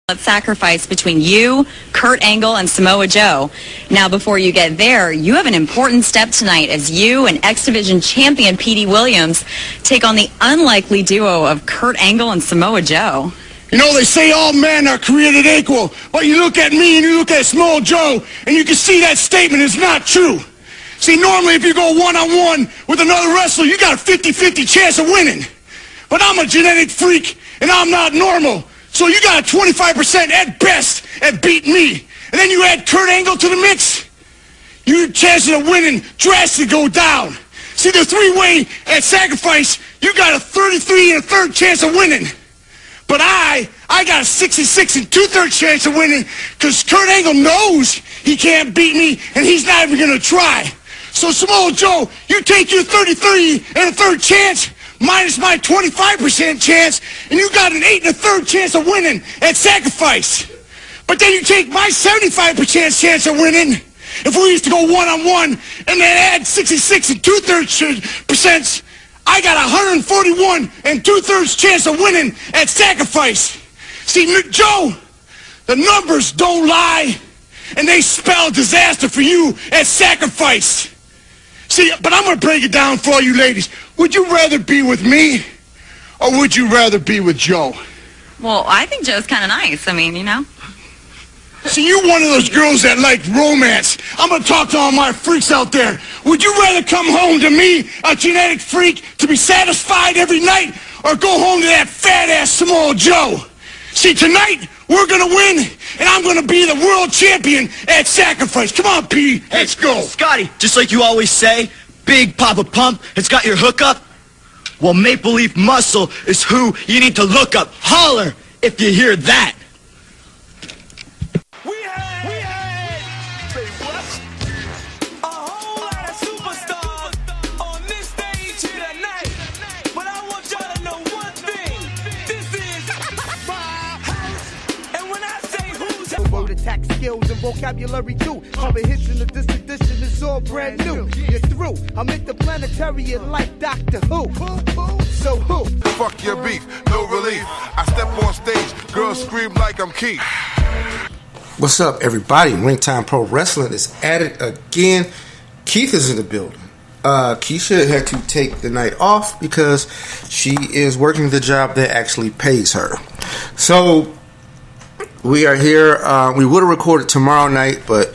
sacrifice between you, Kurt Angle, and Samoa Joe. Now, before you get there, you have an important step tonight as you and X Division champion Petey Williams take on the unlikely duo of Kurt Angle and Samoa Joe. You know, they say all men are created equal, but you look at me and you look at Samoa Joe, and you can see that statement is not true. See, normally if you go one-on-one with another wrestler, you got a 50-50 chance of winning. But I'm a genetic freak, and I'm not normal. So you got a 25% at best at beating me. And then you add Kurt Angle to the mix, your chances of winning drastically go down. See, the three-way at sacrifice, you got a 33 1/3 chance of winning. But I got a 66 2/3 chance of winning because Kurt Angle knows he can't beat me, and he's not even going to try. So, Samoa Joe, you take your 33 1/3 chance minus my 25% chance, and you got an 8 1/3 chance of winning at sacrifice. But then you take my 75% chance of winning, if we used to go one-on-one, and then add 66 2/3%, I got 141 2/3 chance of winning at sacrifice. See, Joe, the numbers don't lie, and they spell disaster for you at sacrifice. See, but I'm going to break it down for all you ladies. Would you rather be with me, or would you rather be with Joe? Well, I think Joe's kind of nice. I mean, you know. See, you're one of those girls that like romance. I'm going to talk to all my freaks out there. Would you rather come home to me, a genetic freak, to be satisfied every night, or go home to that fat-ass Samoa Joe? See, tonight, we're going to win, and I'm going to be the world champion at sacrifice. Come on, P. Let's go. Scotty, just like you always say, Big Papa Pump has got your hookup. Well, Maple Leaf Muscle is who you need to look up. Holler if you hear that. Skills and vocabulary too. Cover hits in the distant edition is all brand new. You're through. I'm interplanetary and like Doctor Who. So who? Fuck your beef, no relief. I step on stage, girls scream like I'm Keith. What's up, everybody? Ringtime Pro Wrestling is at it again. Keith is in the building. Keisha had to take the night off because she is working the job that actually pays her. So we are here. We would have recorded tomorrow night, but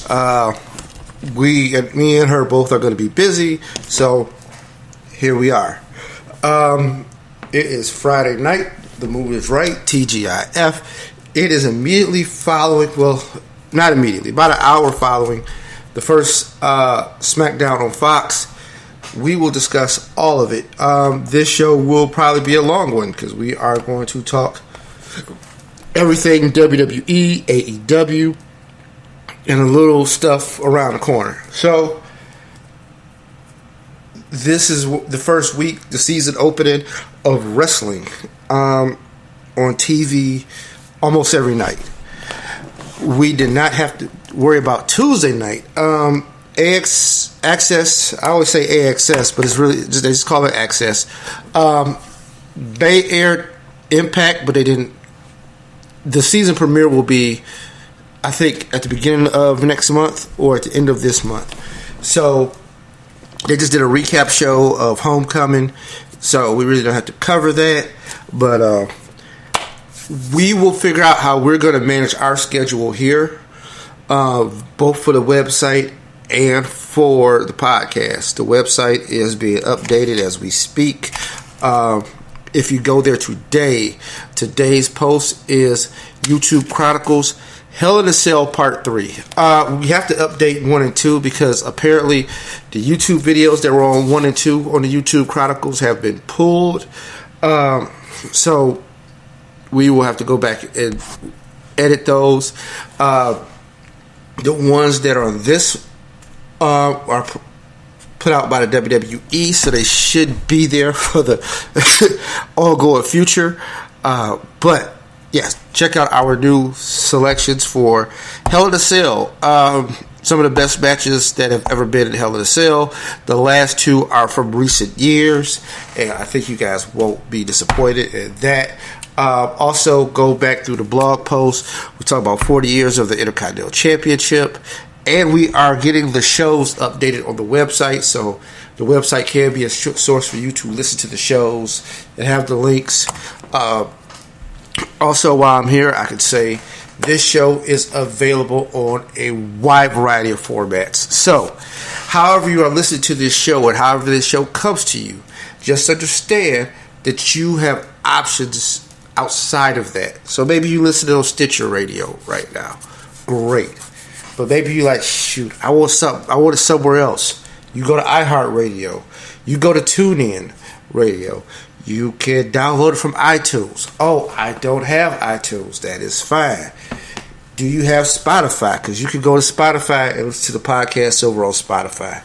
me and her both are going to be busy. So here we are. It is Friday night. The Move is Right, TGIF. It is immediately following, well, not immediately, about an hour following the first SmackDown on Fox. We will discuss all of it. This show will probably be a long one because we are going to talk everything WWE, AEW, and a little stuff around the corner. So, this is the first week, the season opening of wrestling on TV almost every night. We did not have to worry about Tuesday night. Access, I always say AXS, but it's really, they just call it Access. They aired Impact, but they didn't. The season premiere will be, I think, at the beginning of next month or at the end of this month. So they just did a recap show of Homecoming, so we really don't have to cover that. But we will figure out how we're going to manage our schedule here, both for the website and for the podcast. The website is being updated as we speak. If you go there today, today's post is YouTube Chronicles Hell in a Cell Part 3. We have to update 1 and 2 because apparently the YouTube videos that were on 1 and 2 on the YouTube Chronicles have been pulled. So we will have to go back and edit those. The ones that are on this are put out by the WWE, so they should be there for the ongoing future. But yes, check out our new selections for Hell in a Cell. Some of the best matches that have ever been in Hell in a Cell. The last two are from recent years, and I think you guys won't be disappointed in that. Also, go back through the blog post. We talk about 40 years of the Intercontinental Championship. And we are getting the shows updated on the website. So the website can be a source for you to listen to the shows and have the links. Also, while I'm here, I could say this show is available on a wide variety of formats. So, however you are listening to this show and however this show comes to you, just understand that you have options outside of that. So maybe you listen to Stitcher Radio right now. Great. But maybe you like, shoot, I want it somewhere else. You go to iHeartRadio. You go to TuneIn Radio. You can download it from iTunes. Oh, I don't have iTunes. That is fine. Do you have Spotify? Because you can go to Spotify and listen to the podcast over on Spotify.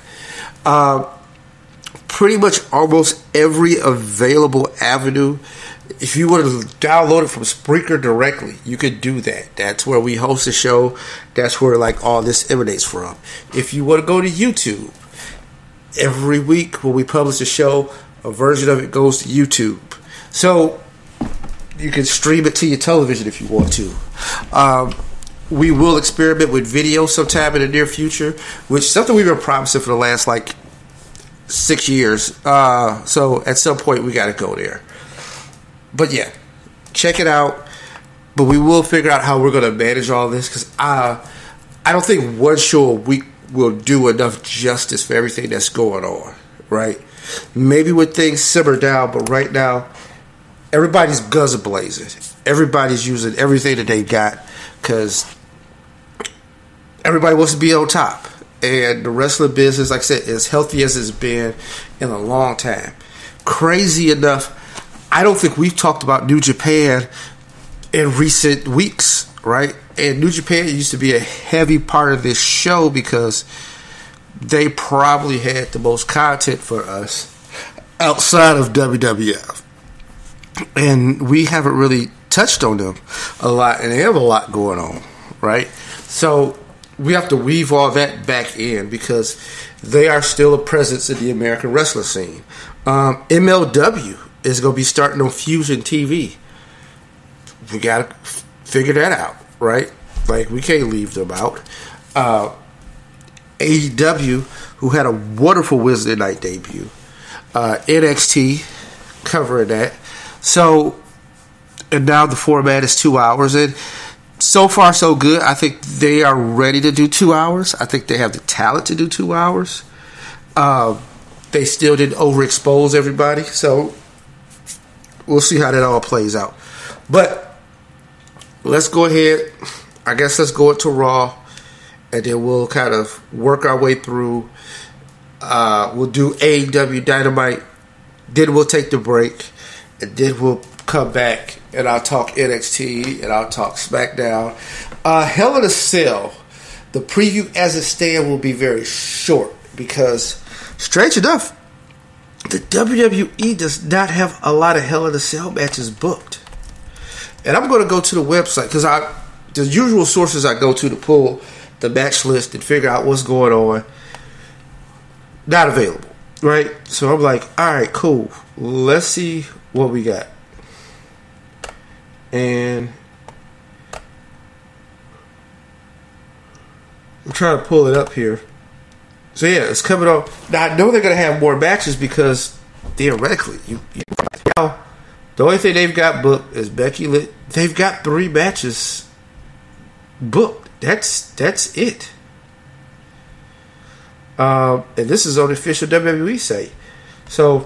Pretty much almost every available avenue. If you want to download it from Spreaker directly, you could do that. That's where we host the show. That's where like all this emanates from. If you want to go to YouTube, every week when we publish a show, a version of it goes to YouTube. So you can stream it to your television if you want to. We will experiment with video sometime in the near future, which is something we've been promising for the last 6 years. So at some point we got to go there. But yeah, check it out. But we will figure out how we're going to manage all this, because I don't think one show a week will do enough justice for everything that's going on, right? Maybe when things simmer down, but right now, everybody's guns are blazing. Everybody's using everything that they got, because everybody wants to be on top. And the wrestling business, like I said, as healthy as it's been in a long time. Crazy enough, I don't think we've talked about New Japan in recent weeks, right? And New Japan used to be a heavy part of this show because they probably had the most content for us outside of WWF. And we haven't really touched on them a lot, and they have a lot going on, right? So we have to weave all that back in because they are still a presence in the American wrestling scene. MLW is going to be starting on Fusion TV. We got to figure that out, right? We can't leave them out. AEW, who had a wonderful Wednesday night debut. NXT, covering that. So, and now the format is 2 hours. And so far, so good. I think they are ready to do 2 hours. I think they have the talent to do 2 hours. They still didn't overexpose everybody. So, we'll see how that all plays out. But let's go ahead. I guess let's go into Raw. And then we'll kind of work our way through. We'll do AEW Dynamite. Then we'll take the break. And then we'll come back. And I'll talk NXT. And I'll talk SmackDown. Hell in a Cell. The preview as it stands will be very short. Because, strange enough, the WWE does not have a lot of Hell in a Cell matches booked. And I'm going to go to the website. Because the usual sources I go to pull the match list and figure out what's going on, not available, right? So I'm like, all right, cool. Let's see what we got. And I'm trying to pull it up here. So yeah, it's coming on. Now I know they're going to have more matches because theoretically, now the only thing they've got booked is Becky Lynch. They've got 3 matches booked. That's it. And this is on the official WWE site. So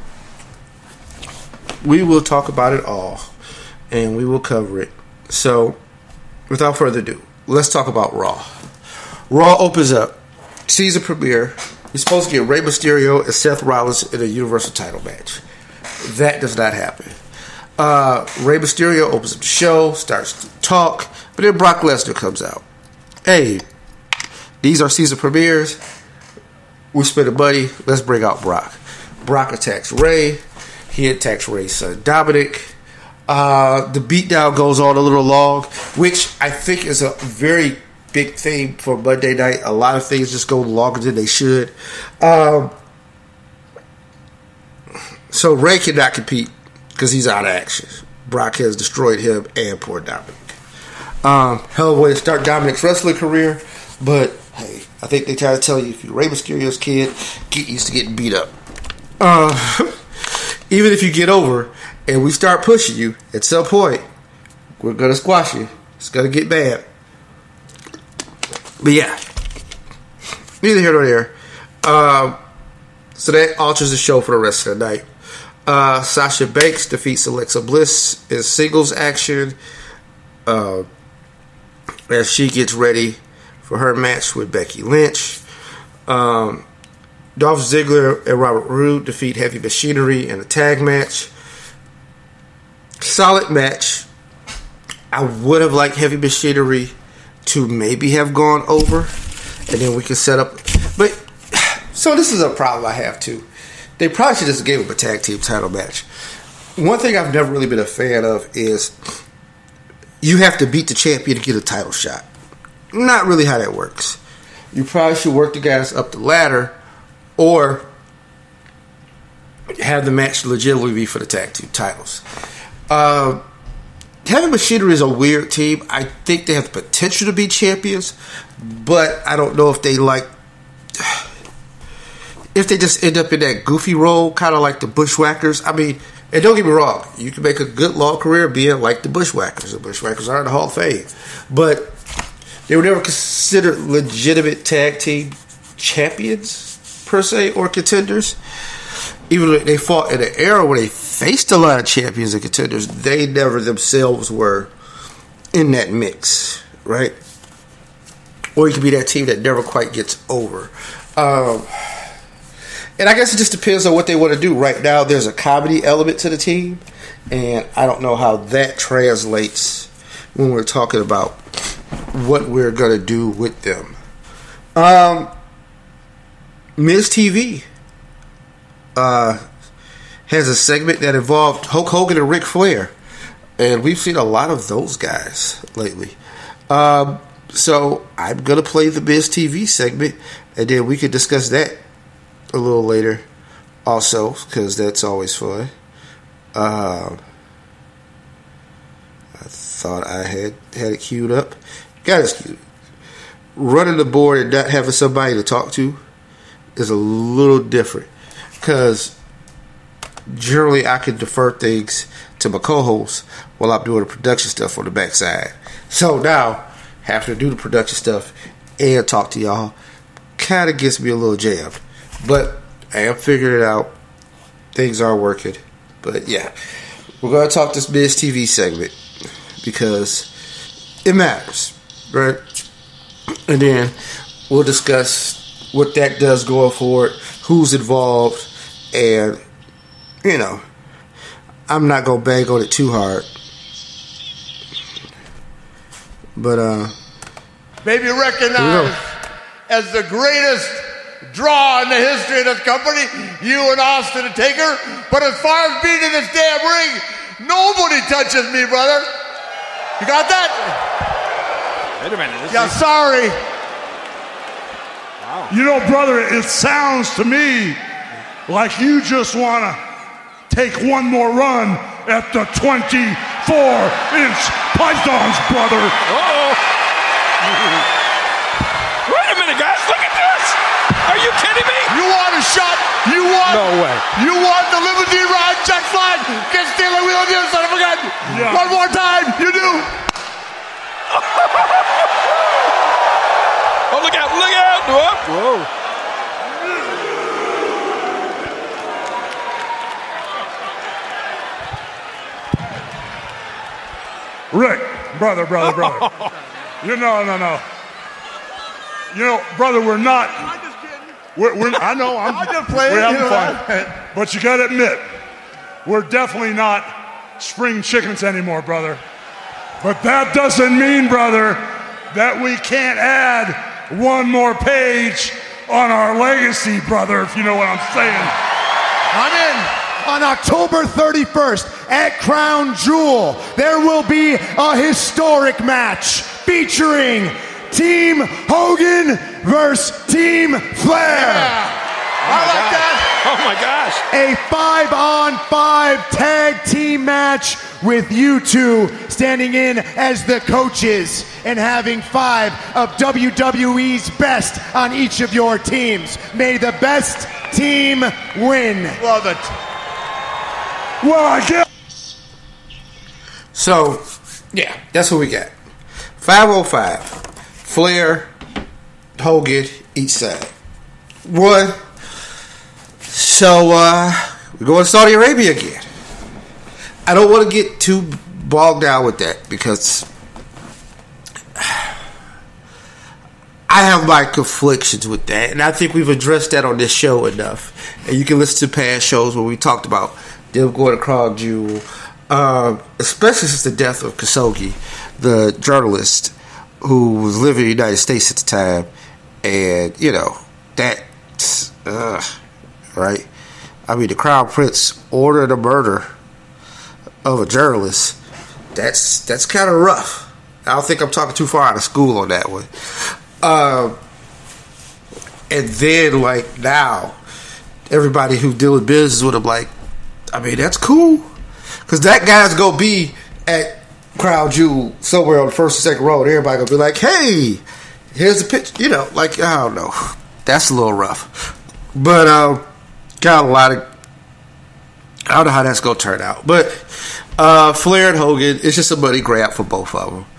we will talk about it all. And we will cover it. So without further ado, let's talk about Raw. Raw opens up. Season premiere. You're supposed to get Rey Mysterio and Seth Rollins in a Universal title match. That does not happen. Rey Mysterio opens up the show, starts to talk, but then Brock Lesnar comes out. Hey, these are season premieres. We spending money. Let's bring out Brock. Brock attacks Rey. He attacks Rey's son Dominic. The beatdown goes on a little long, which I think is a very big thing for Monday night. A lot of things just go longer than they should. So Rey cannot compete because he's out of action. Brock has destroyed him and poor Dominic. Hell of a way to start Dominic's wrestling career, but hey, I think they try to tell you if you're Rey Mysterio's kid, get used to getting beat up. Even if you get over and we start pushing you, at some point, we're going to squash you. It's going to get bad. But yeah, neither here nor there. So that alters the show for the rest of the night. Sasha Banks defeats Alexa Bliss in singles action as she gets ready for her match with Becky Lynch. Dolph Ziggler and Robert Roode defeat Heavy Machinery in a tag match. Solid match. I would have liked Heavy Machinery to maybe have gone over, and then we can set up. But so this is a problem I have too. They probably should just give him a tag team title match. One thing I've never really been a fan of is you have to beat the champion to get a title shot. Not really how that works. You probably should work the guys up the ladder, or have the match legitimately be for the tag team titles. Heavy Machinery is a weird team. I think they have the potential to be champions, but I don't know if they just end up in that goofy role, kind of like the Bushwhackers. I mean, and don't get me wrong, you can make a good long career being like the Bushwhackers. The Bushwhackers are in the Hall of Fame, but they were never considered legitimate tag team champions per se, or contenders. Even though they fought in an era where they faced a lot of champions and contenders, they never themselves were in that mix, right? Or you could be that team that never quite gets over. And I guess it just depends on what they want to do. Right now, there's a comedy element to the team, and I don't know how that translates when we're talking about what we're going to do with them. Miz TV has a segment that involved Hulk Hogan and Ric Flair, and we've seen a lot of those guys lately. So I'm going to play the Miz TV segment, and then we can discuss that a little later also, because that's always fun. I thought I had it queued up. Got it queued. Running the board and not having somebody to talk to is a little different, because generally I can defer things to my co-host while I'm doing the production stuff on the backside. So now, having to do the production stuff and talk to y'all kind of gets me a little jammed. But I am figuring it out. Things are working. But yeah, we're going to talk this Miz TV segment because it matters, right? And then we'll discuss what that does going forward, who's involved, and, you know, I'm not going to bang on it too hard. But, maybe recognized as the greatest draw in the history of this company, you and Austin and Taker. But as far as being in this damn ring, nobody touches me, brother. You got that? Wait a minute. Yeah, sorry. Wow. You know, brother, it sounds to me like you just want to take one more run at the 24-inch pythons, brother. Uh-oh. Wait a minute, guys. Look at this. Are you kidding me? You want a shot? You want? No way. You want the limousine ride? Jack Flag. Get stealing wheel on the other side of a gun. Yeah. One more time. You do. Oh, look out. Look out. Whoa. Rick, brother. No. You know, brother, we're not. I'm just kidding. I know. I'm just playing. We're having you know fun. that. But you got to admit, we're definitely not spring chickens anymore, brother. But that doesn't mean, brother, that we can't add one more page on our legacy, brother, if you know what I'm saying. I'm in. On October 31st at Crown Jewel, there will be a historic match featuring Team Hogan versus Team Flair. Yeah. I like that. Oh my gosh. A 5-on-5 tag team match with you two standing in as the coaches and having 5 of WWE's best on each of your teams. May the best team win. Love it. So, yeah, that's what we got. 505. Flair, Hogan, each side. One. So, we're going to Saudi Arabia again. I don't want to get too bogged down with that because I have my conflictions with that, and I think we've addressed that on this show enough. And you can listen to past shows where we talked about them going to Crown Jewel, especially since the death of Khashoggi, the journalist who was living in the United States at the time, and that's right. I mean, the Crown Prince ordered a murder of a journalist. That's kind of rough. I don't think I'm talking too far out of school on that one. And then, like, now, everybody who dealing business with him, like, I mean, that's cool. Because that guy's going to be at Crown Jewel somewhere on the first or second row, and everybody going to be like, hey, here's the picture. Like, I don't know. That's a little rough. But, got a lot of... I don't know how that's going to turn out. But, Flair and Hogan, it's just a money grab for both of them.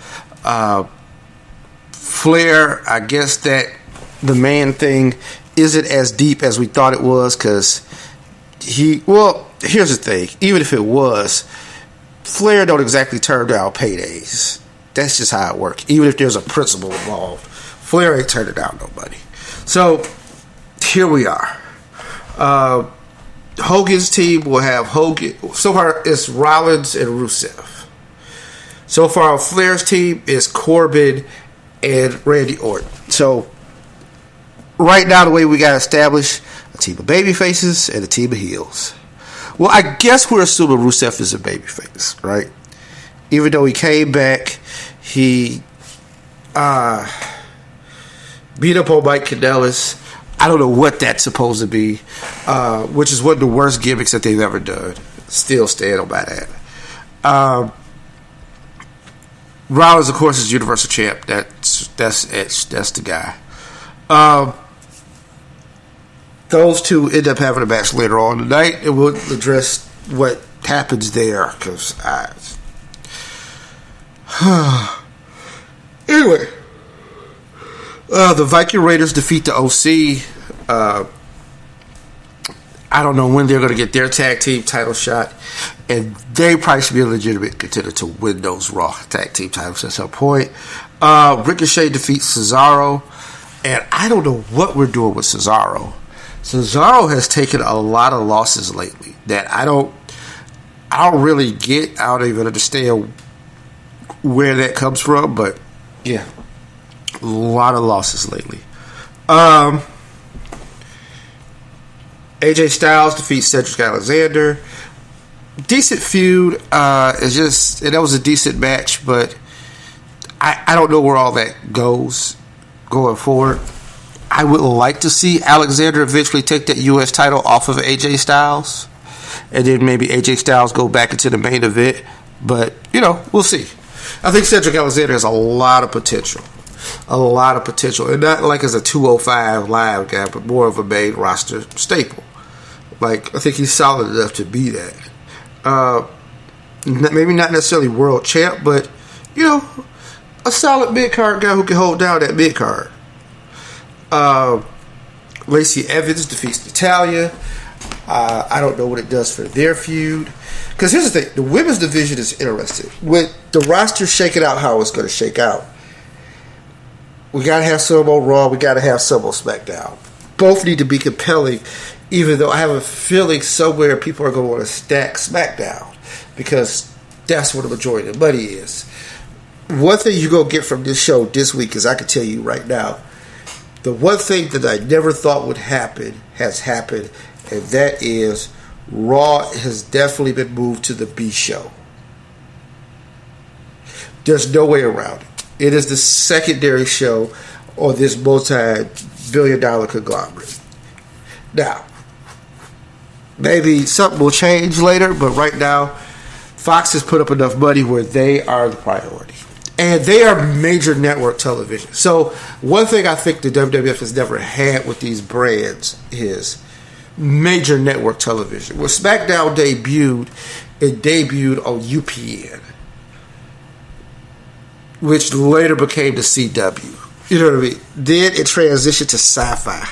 Flair, I guess that the man thing isn't as deep as we thought it was because here's the thing. Even if it was, Flair don't exactly turn down paydays. That's just how it works. Even if there's a principle involved, Flair ain't turning down nobody. So, here we are. Hogan's team will have Hogan. So far, it's Rollins and Rusev. So far, Flair's team is Corbin and Randy Orton. So, right now, the way we got established, a team of babyfaces and a team of heels. Well, I guess we're assuming Rusev is a babyface, right? Even though he came back, he beat up on Mike Kanellis. I don't know what that's supposed to be, which is one of the worst gimmicks that they've ever done. Still stand on by that. Rollins, of course, is Universal Champ. That's the guy. Those two end up having a match later on tonight, and we'll address what happens there. Because anyway, the Viking Raiders defeat the OC. I don't know when they're going to get their tag team title shot, and they probably should be a legitimate contender to win those Raw tag team titles at some point. Ricochet defeats Cesaro, and I don't know what we're doing with Cesaro. Cesaro has taken a lot of losses lately that I don't really get. I don't even understand where that comes from, but yeah, a lot of losses lately. AJ Styles defeats Cedric Alexander. Decent feud. That was a decent match, but I don't know where all that goes going forward. I would like to see Alexander eventually take that U.S. title off of AJ Styles, and then maybe AJ Styles go back into the main event. But, we'll see. I think Cedric Alexander has a lot of potential. And not like as a 205 live guy, but more of a main roster staple. Like, I think he's solid enough to be that. Maybe not necessarily world champ, but, a solid mid-card guy who can hold down that mid-card. Lacey Evans defeats Natalya. I don't know what it does for their feud. Because here's the thing. The women's division is interesting. With the roster shaking out how it's going to shake out, we got to have some on Raw. We got to have some on SmackDown. Both need to be compelling, even though I have a feeling somewhere people are going to want to stack SmackDown. Because that's where the majority of the money is. One thing you're going to get from this show this week is I can tell you right now, the one thing that I never thought would happen has happened, and that is Raw has definitely been moved to the B show. There's no way around it. It is the secondary show on this multi-billion-dollar conglomerate. Now, maybe something will change later, but right now, Fox has put up enough money where they are the priority. And they are major network television. So one thing I think the WWF has never had with these brands is major network television. When SmackDown debuted, it debuted on UPN, which later became the CW. You know what I mean? Then it transitioned to Sci-Fi.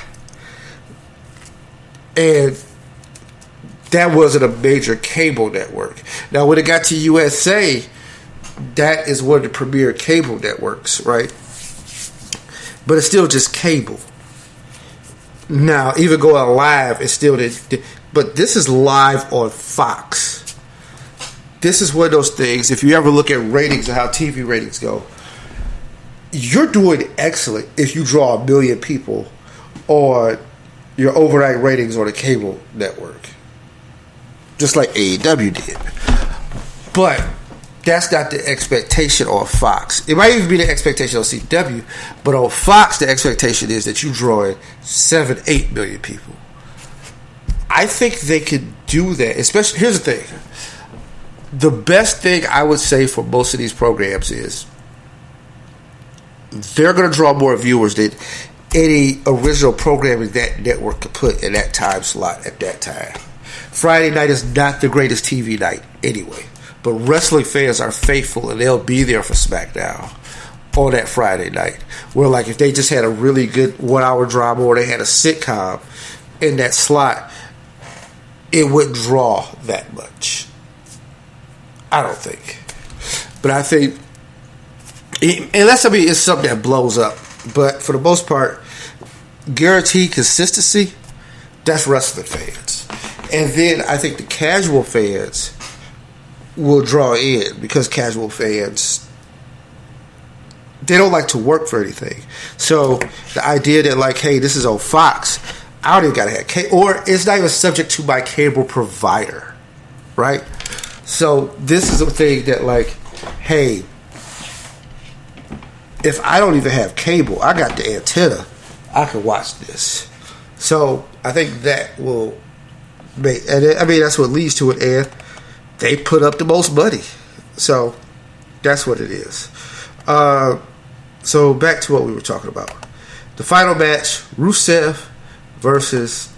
And that wasn't a major cable network. Now, when it got to USA, that is one of the premier cable networks, right? But it's still just cable. Now, even going live, it's still... But this is live on Fox. This is one of those things, if you ever look at ratings and how TV ratings go, you're doing excellent if you draw 1 million people on your overnight ratings on a cable network. Just like AEW did. But that's not the expectation on Fox. It might even be the expectation on CW, but on Fox, the expectation is that you draw in 7-8 million people. I think they could do that. Especially, here's the thing. The best thing I would say for most of these programs is they're going to draw more viewers than any original programming that network could put in that time slot at that time. Friday night is not the greatest TV night anyway, but wrestling fans are faithful and they'll be there for SmackDown on that Friday night. Where, like, if they just had a really good 1 hour drama or they had a sitcom in that slot, it wouldn't draw that much. I don't think. But I think, unless, I mean, it's something that blows up. But for the most part, guaranteed consistency, that's wrestling fans. And then I think the casual fans will draw in, because casual fans, they don't like to work for anything. So the idea that, like, hey, this is on Fox, I don't even got to have cable, or it's not even subject to my cable provider, right? So this is a thing that, like, hey, if I don't even have cable, I got the antenna, I can watch this. So I think that will make, and I mean, that's what leads to it, and they put up the most money. So that's what it is. So back to what we were talking about. The final match, Rusev versus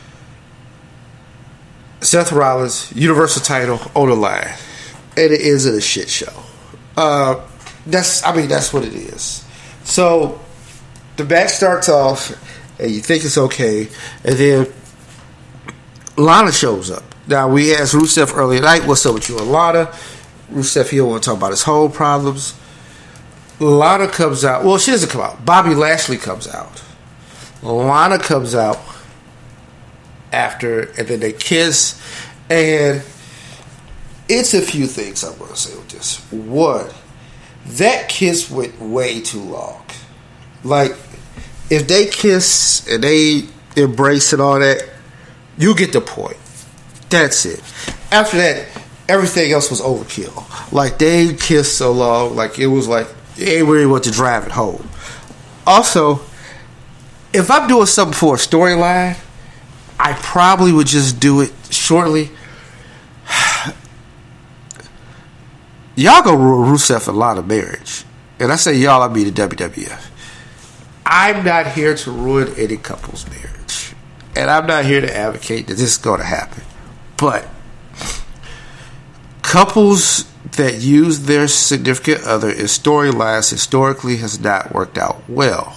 Seth Rollins, Universal title on the line. And it is a shit show. That's what it is. So the match starts off and you think it's okay, and then Lana shows up. Now, we asked Rusev earlier tonight, what's up with you and Lana? Rusev, he don't want to talk about his home problems. Lana comes out. Well, she doesn't come out. Bobby Lashley comes out. Lana comes out after, and then they kiss. And it's a few things I want to say with this. One, that kiss went way too long. Like, if they kiss and they embrace and all that, you get the point. That's it. After that, everything else was overkill. Like, they kissed so long, like, it was like, they ain't really want to drive it home. Also, if I'm doing something for a storyline, I probably would just do it shortly. Y'all go ruin Rusev and Lana marriage. And I say y'all, I mean the WWF. I'm not here to ruin any couple's marriage. And I'm not here to advocate that this is going to happen. But couples that use their significant other in storylines historically has not worked out well.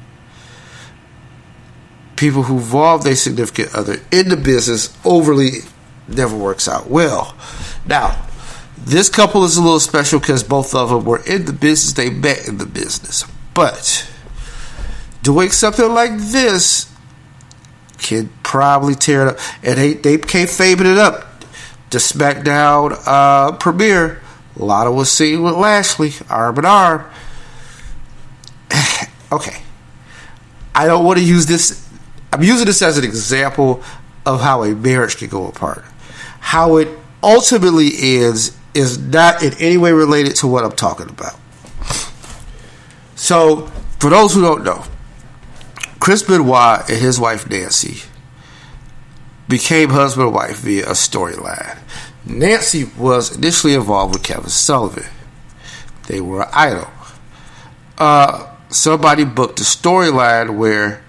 People who involve their significant other in the business overly never works out well. Now, this couple is a little special because both of them were in the business. They met in the business. But doing something like this can probably tear it up. And they can't fame it up. The SmackDown premiere, Lana was seen with Lashly, arm in arm. Okay. I don't want to use this. I'm using this as an example of how a marriage can go apart. How it ultimately ends is not in any way related to what I'm talking about. So, for those who don't know, Chris Benoit and his wife Nancy became husband and wife via a storyline. Nancy was initially involved with Kevin Sullivan. They were an idol. Somebody booked a storyline where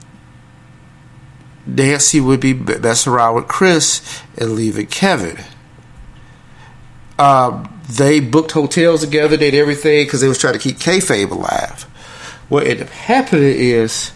Nancy would be messing around with Chris and leaving Kevin. They booked hotels together, did everything because they was trying to keep kayfabe alive. What ended up happening is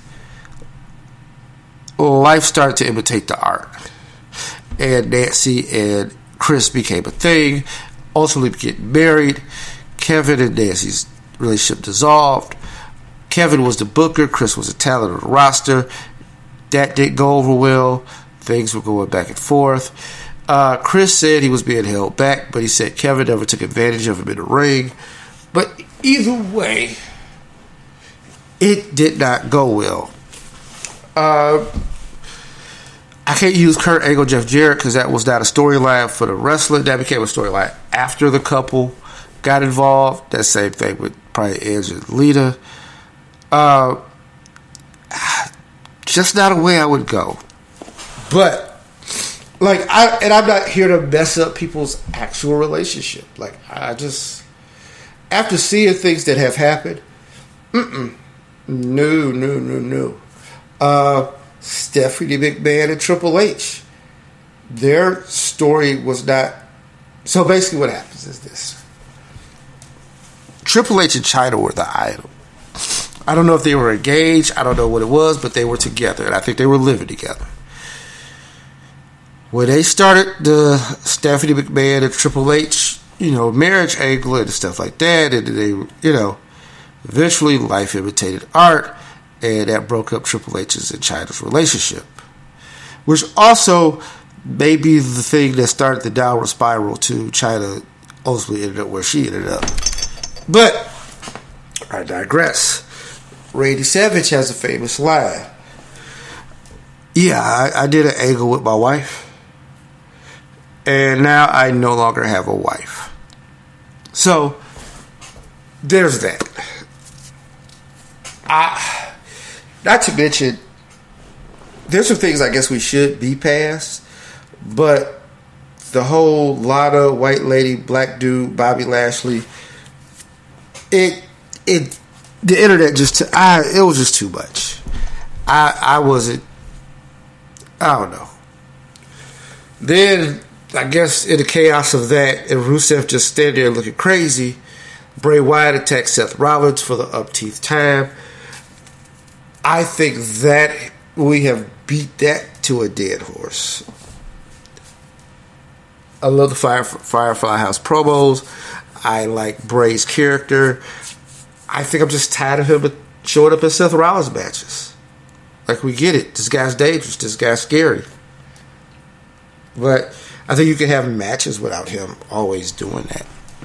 life started to imitate the art, and Nancy and Chris became a thing. Ultimately, getting married. Kevin and Nancy's relationship dissolved. Kevin was the booker. Chris was the talent of the roster. That didn't go over well. Things were going back and forth. Chris said he was being held back, but he said Kevin never took advantage of him in the ring. But either way, it did not go well. I can't use Kurt Angle, Jeff Jarrett, because that was not a storyline for the wrestler. That became a storyline after the couple got involved. That same thing with probably Edge and Lita. Just not a way I would go. But I'm not here to mess up people's actual relationship. I just, after seeing things that have happened, no. Stephanie McMahon and Triple H, their story was not. So basically, what happens is this: Triple H and Chyna were the idol. I don't know if they were engaged. I don't know what it was, but they were together, and I think they were living together. When they started the Stephanie McMahon and Triple H, marriage angle and stuff like that, and they, eventually life imitated art, and that broke up Triple H's and Chyna's relationship, which also may be the thing that started the downward spiral to Chyna ultimately ended up where she ended up. But I digress. Randy Savage has a famous line. Yeah, I did an angle with my wife, and now I no longer have a wife. So there's that. Not to mention, there's some things I guess we should be past, but the whole Lana, white lady, black dude, Bobby Lashley, the internet it was just too much. I don't know. Then, I guess in the chaos of that, and Rusev just standing there looking crazy, Bray Wyatt attacks Seth Rollins for the umpteenth time. I think that we have beat that to a dead horse. I love the Firefly House promos. I like Bray's character. I think I'm just tired of him showing up in Seth Rollins matches. We get it. This guy's dangerous. This guy's scary. But I think you can have matches without him always doing that.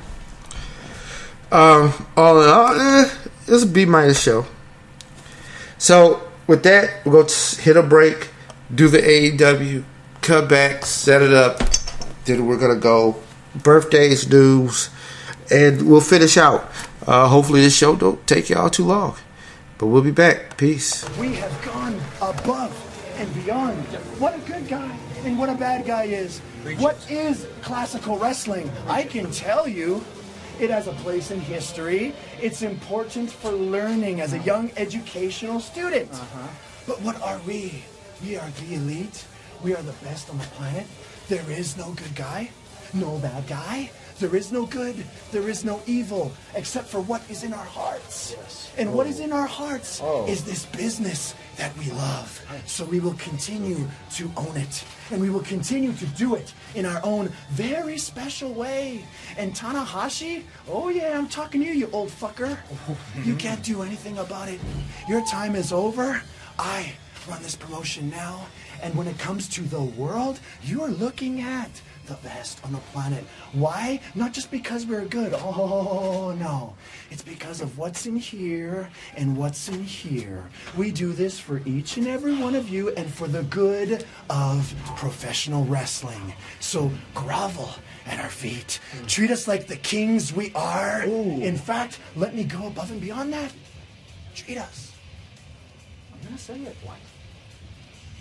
All in all, it was a B- show. So, with that, we're going to hit a break, do the AEW, come back, set it up. Then we're going to go birthdays, news, and we'll finish out. Hopefully this show don't take y'all too long. But we'll be back. Peace. We have gone above and beyond what a good guy and what a bad guy is. What is classical wrestling? I can tell you. It has a place in history. It's important for learning as a young educational student. But what are we? We are the elite. We are the best on the planet. There is no good guy, no bad guy. There is no good, there is no evil, except for what is in our hearts. Yes. And what is in our hearts is this business that we love. So we will continue to own it. And we will continue to do it in our own very special way. And Tanahashi, oh yeah, I'm talking to you, you old fucker. You can't do anything about it. Your time is over. I run this promotion now. And when it comes to the world, you are looking at the best on the planet. Why? Not just because we're good. Oh, no. It's because of what's in here and what's in here. We do this for each and every one of you and for the good of professional wrestling. So grovel at our feet. Treat us like the kings we are. Ooh. In fact, let me go above and beyond that. Treat us. I'm going to say it. What? Treat us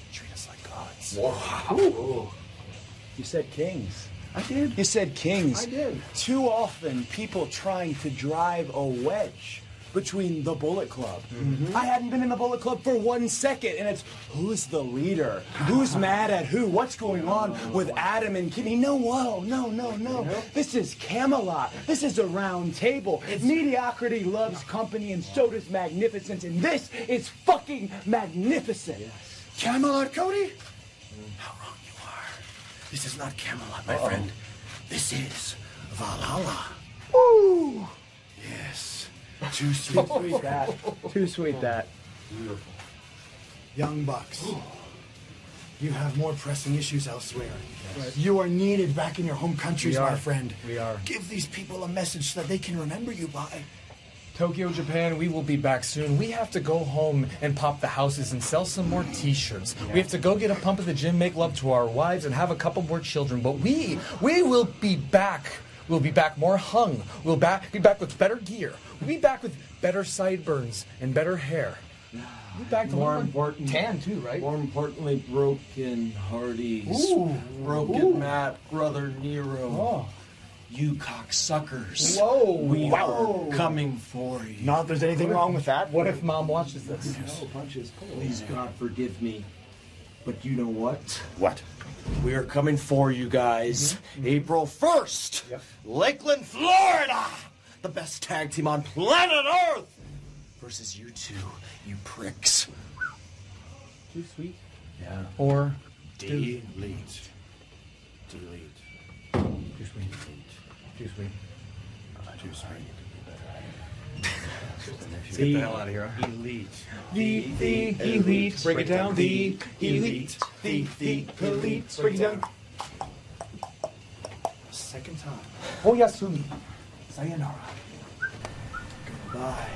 gods like gods. Wow. You said kings. I did. You said kings. I did. Too often, people trying to drive a wedge between the Bullet Club. Mm-hmm. I hadn't been in the Bullet Club for 1 second, and it's who's the leader? Who's mad at who? What's going on with Adam and Kenny? No. This is Camelot. This is a round table. Mediocrity loves company, and so does magnificence, and this is fucking magnificent. Yes. Camelot, Cody? How wrong you are. This is not Camelot, my friend. This is Valhalla. Woo! Yes. Too sweet that. Too sweet that. Beautiful. Young Bucks. You have more pressing issues elsewhere. Yes. You are needed back in your home countries, my friend. We are. Give these people a message so that they can remember you by. Tokyo, Japan, we will be back soon. We have to go home and pop the houses and sell some more t-shirts. Yeah. We have to go get a pump at the gym, make love to our wives, and have a couple more children. But we will be back. We'll be back more hung. We'll be back with better gear. We'll be back with better sideburns and better hair. We'll be back to more important, tan too, right? More importantly, broken Hardys. Ooh. Broken Matt, Brother Nero. Oh. You cocksuckers. Whoa. We are coming for you. Not that there's anything wrong with that. What if Mom watches this? No, punches. Please, God, forgive me. But you know what? What? We are coming for you guys. Mm-hmm. April 1st. Yep. Lakeland, Florida. The best tag team on planet Earth. Versus you two, you pricks. Too sweet? Yeah. Or? Delete. Too sweet. Too sweet. Too sweet. Get the hell out of here. Elite. The elite. Break it down. The elite. The elite. Break it down. Second time. Oh, Yasumi. Sayonara. Goodbye.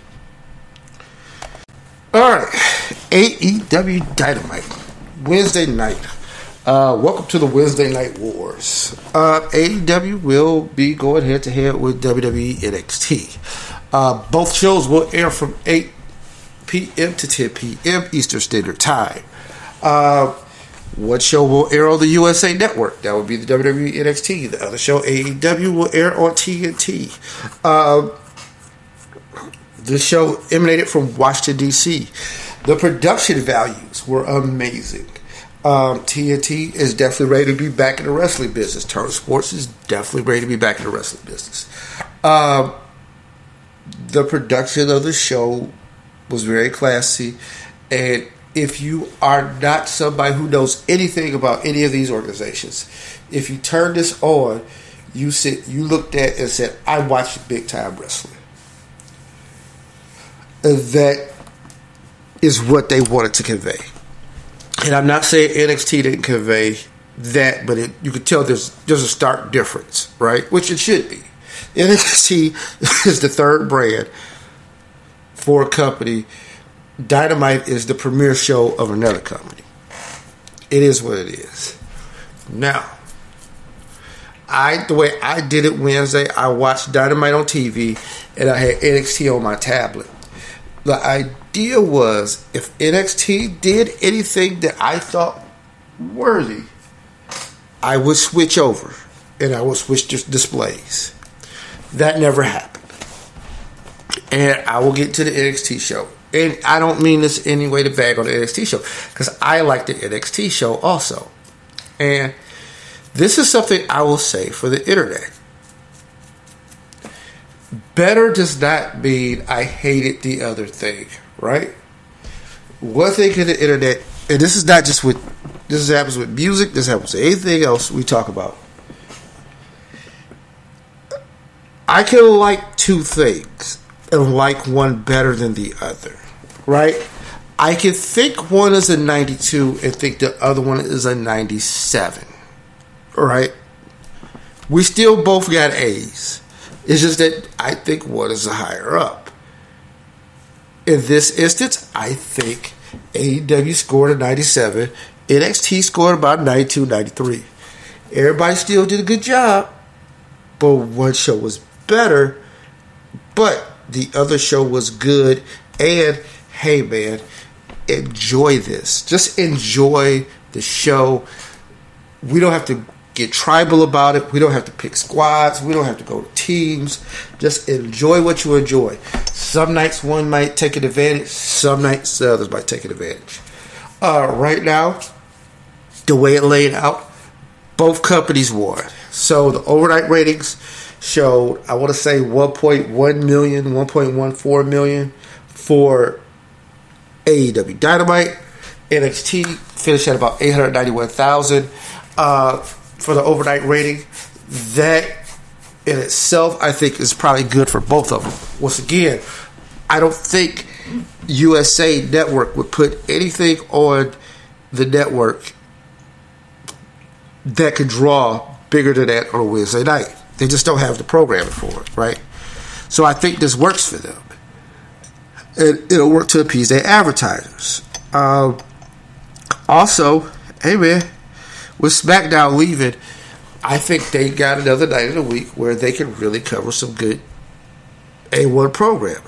Alright. AEW Dynamite. Wednesday night. Welcome to the Wednesday Night Wars. AEW will be going head to head with WWE NXT. Both shows will air from 8 p.m. to 10 p.m. Eastern Standard Time. One show will air on the USA Network. That would be the WWE NXT. The other show, AEW, will air on TNT. This show emanated from Washington, D.C. The production values were amazing. TNT is definitely ready to be back in the wrestling business. Turner Sports is definitely ready to be back in the wrestling business. The production of the show was very classy, and if you are not somebody who knows anything about any of these organizations, if you turn this on, you looked at it and said, I watched big time wrestling. That is what they wanted to convey. And I'm not saying NXT didn't convey that, but you could tell there's a stark difference, right? Which it should be. NXT is the third brand for a company. Dynamite is the premier show of another company. It is what it is. Now, the way I did it Wednesday, I watched Dynamite on TV and I had NXT on my tablet. The idea was, if NXT did anything that I thought worthy, I would switch over and I would switch displays. That never happened. And I will get to the NXT show. And I don't mean this in any way to bag on the NXT show, because I like the NXT show also. And this is something I will say for the internet. Better does not mean I hated the other thing, right? One thing in the internet, and this happens with music, this happens with anything else we talk about. I can like two things and like one better than the other, right? I can think one is a 92 and think the other one is a 97, right? We still both got A's. It's just that I think one is a higher up. In this instance, I think AEW scored a 97. NXT scored about 92, 93. Everybody still did a good job, but one show was better, but the other show was good. And hey man, enjoy this. Just enjoy the show. We don't have to get tribal about it. We don't have to pick squads. We don't have to go to teams. Just enjoy what you enjoy. Some nights one might take an advantage. Some nights the others might take an advantage. Right now, the way it laid out, both companies won. So the overnight ratings showed, I want to say 1.1 million, 1.14 million for AEW Dynamite. NXT finished at about 891,000 for the overnight rating. That in itself, I think, is probably good for both of them. Once again, I don't think USA Network would put anything on the network that could draw bigger than that on a Wednesday night. They just don't have the programming for it, right? So I think this works for them. And it'll work to appease their advertisers. Also, hey man, with SmackDown leaving, I think they got another night of the week where they can really cover some good A1 programming.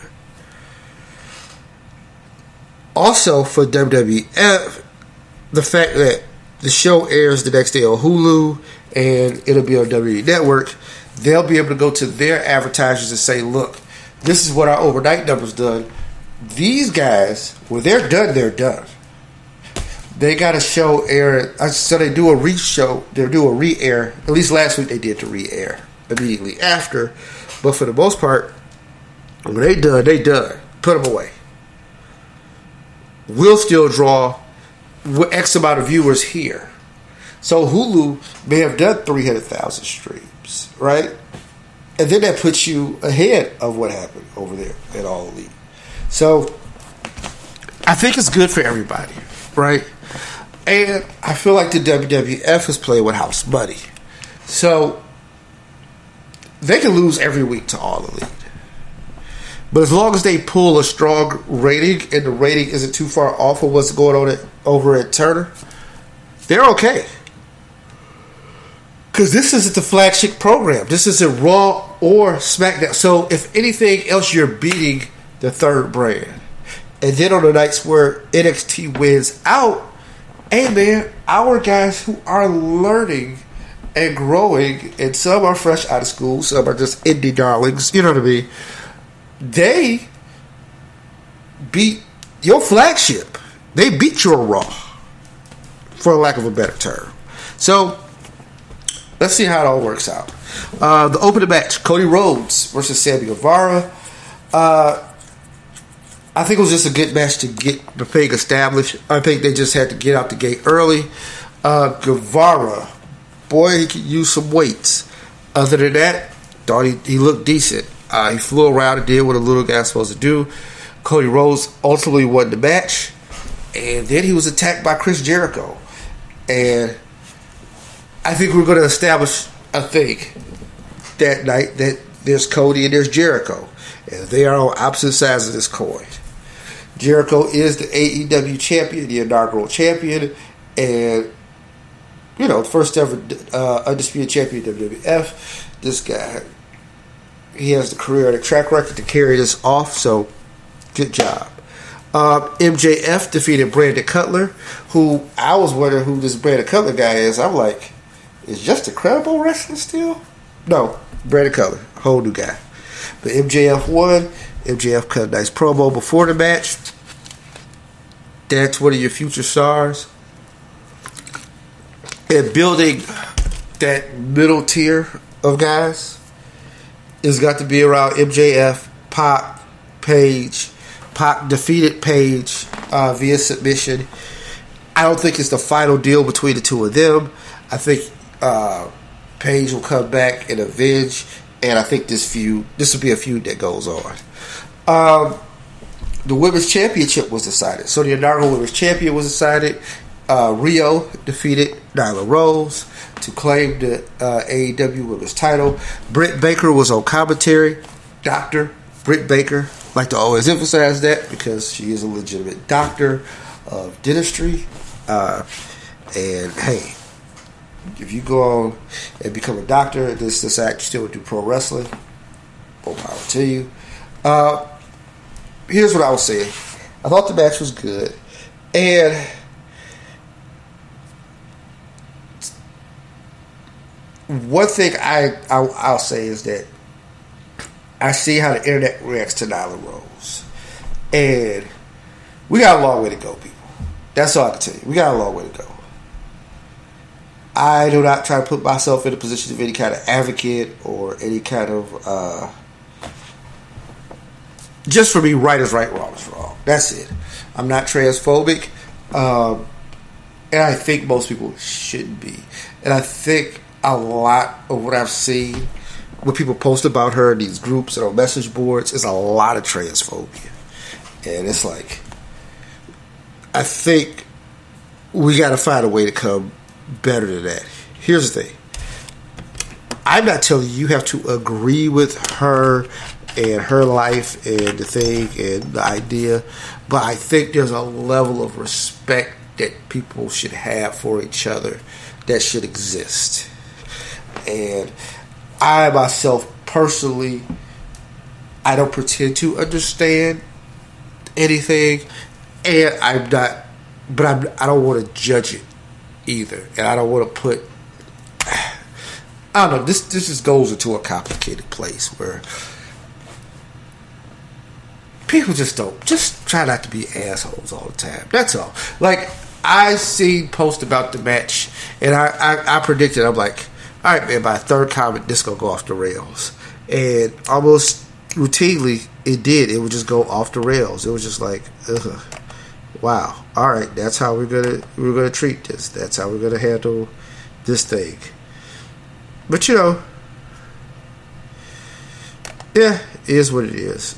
Also, for WWF, the fact that the show airs the next day on Hulu and it'll be on WWE Network, they'll be able to go to their advertisers and say, look, this is what our overnight numbers done. These guys, when they're done, they're done. They got a show air, so they do a re-show, they do a re-air. At least last week they did the re-air immediately after. But for the most part, when they done, they done. Put them away. We'll still draw X amount of viewers here. So Hulu may have done 300,000 streams, right? And then that puts you ahead of what happened over there at All Elite. So I think it's good for everybody, right? And I feel like the WWF is playing with house money. So they can lose every week to All Elite. But as long as they pull a strong rating and the rating isn't too far off of what's going on over at Turner, they're okay. Because this isn't the flagship program. This isn't Raw or SmackDown. So if anything else, you're beating the third brand. And then on the nights where NXT wins out, hey man, our guys who are learning and growing, and some are fresh out of school, some are just indie darlings, you know what I mean? They beat your flagship. They beat your Raw, for lack of a better term. So let's see how it all works out. The opening match, Cody Rhodes versus Sammy Guevara. I think it was just a good match to get the thing established. I think they just had to get out the gate early. Guevara, boy, he could use some weights. Other than that, thought he looked decent. He flew around and did what a little guy's supposed to do. Cody Rhodes ultimately won the match. And then he was attacked by Chris Jericho. And I think we're going to establish a thing that night that there's Cody and there's Jericho. And they are on opposite sides of this coin. Jericho is the AEW champion, the inaugural champion. And, you know, first ever undisputed champion of WWF. This guy, he has the career and the track record to carry this off, so good job. MJF defeated Brandon Cutler, who I was wondering who this Brandon Cutler guy is. I'm like, is Just Incredible wrestling still? No, Brandon Cutler, whole new guy. But MJF won. MJF cut a nice promo before the match. That's one of your future stars. And building that middle tier of guys has got to be around MJF, Pac, Paige. Pac defeated Paige via submission. I don't think it's the final deal between the two of them. I think Paige will come back and avenge, and I think this will be a feud that goes on. The Women's Championship was decided. So the inaugural Women's Champion was decided. Riho defeated Nyla Rose to claim the AEW Women's title. Britt Baker was on commentary. Dr. Britt Baker. Like to always emphasize that because she is a legitimate doctor of dentistry. And hey, if you go on and become a doctor, this act still do pro wrestling. More power to you. Here's what I was saying. I thought the match was good. And one thing I'll say is that I see how the internet reacts to Nyla Rose. And we got a long way to go, people. That's all I can tell you. We got a long way to go. I do not try to put myself in a position of any kind of advocate or any kind of just for me, right is right, wrong is wrong. That's it. I'm not transphobic, and I think most people shouldn't be. And I think a lot of what I've seen, what people post about her in these groups and on message boards, is a lot of transphobia. And it's like, I think we got to find a way to come better than that. Here's the thing. I'm not telling you have to agree with her and her life and the thing and the idea, but I think there's a level of respect that people should have for each other that should exist. And I myself personally, I don't pretend to understand anything, and I'm not, but I don't want to judge it either, and I don't want to put, I don't know, this just goes into a complicated place where people just try not to be assholes all the time. That's all. Like, I see posts about the match, and I predicted, I'm like, all right, man, by a third comment, this going to go off the rails. And almost routinely, it did. It would just go off the rails. It was just like, ugh. Wow. All right, that's how we're gonna treat this. That's how we're gonna handle this thing. But you know, yeah, it is what it is.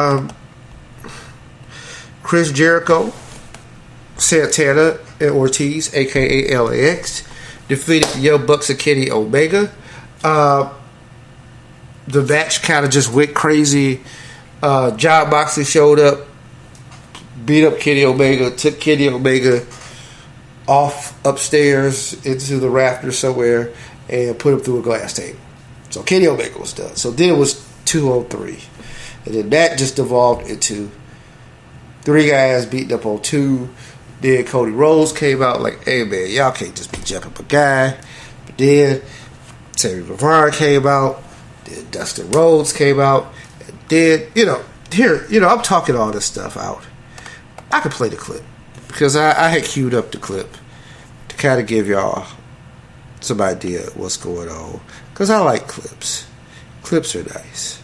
Chris Jericho, Santana, and Ortiz, aka LAX, defeated the Young Bucks and Kenny Omega. The match kind of just went crazy. John Moxley showed up, beat up Kenny Omega, took Kenny Omega off upstairs into the rafters somewhere, and put him through a glass table. So Kenny Omega was done. So then it was 2-on-3. And then that just evolved into 3 guys beating up on 2. Then Cody Rhodes came out like, hey man, y'all can't just be jumping up a guy. But then Sammy Guevara came out. Then Dustin Rhodes came out. And then, I'm talking all this stuff out. I could play the clip because I had queued up the clip to kind of give y'all some idea of what's going on, because I like clips. Clips are nice.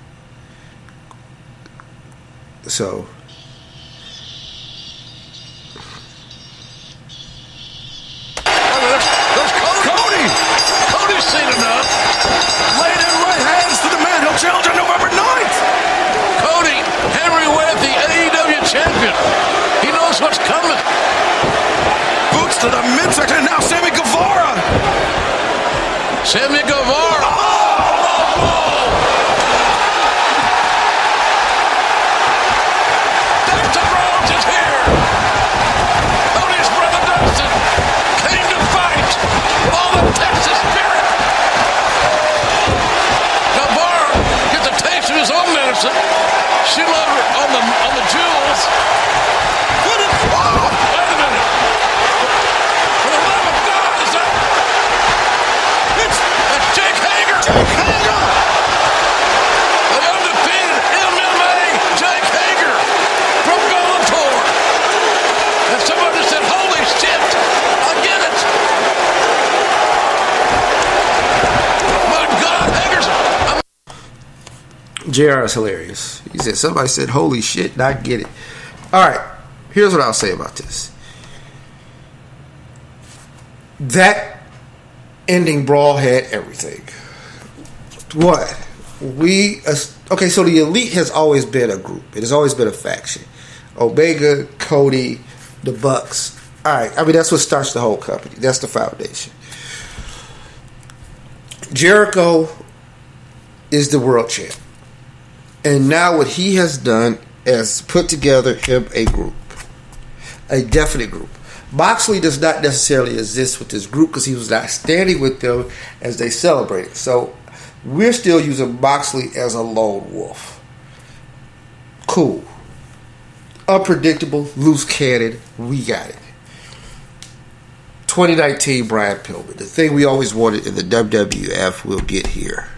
So Cody's seen enough. Laid in right hands to the man who'll challenge on November 9th. Cody, heavyweight, the AEW champion. He knows what's coming. Boots to the midsection. Now Sammy Guevara. Sammy Guevara. Dustin Rhodes is here. Cody's brother Dustin came to fight. All the Texas spirit. Guevara gets a taste of his own medicine. She loved her on the jewels. What is wrong? Wait a minute. For the love of God, is that? That's Jake Hager. Jake Hager. The undefeated MMA Jake Hager from Bellator. And somebody said, holy shit, I get it. My God, Hager's... JR is hilarious. He said, somebody said, holy shit, and I get it. Alright, here's what I'll say about this. That ending brawl had everything. What? Okay, so the Elite has always been a group. It has always been a faction. Omega, Cody, the Bucks. Alright, I mean, that's what starts the whole company. That's the foundation. Jericho is the world champ. And now what he has done is put together him a group. A definite group. Moxley does not necessarily exist with this group because he was not standing with them as they celebrated. So we're still using Moxley as a lone wolf. Cool. unpredictable, loose cannon. We got it. 2019 Brian Pillman. The thing we always wanted in the WWF, we'll get here.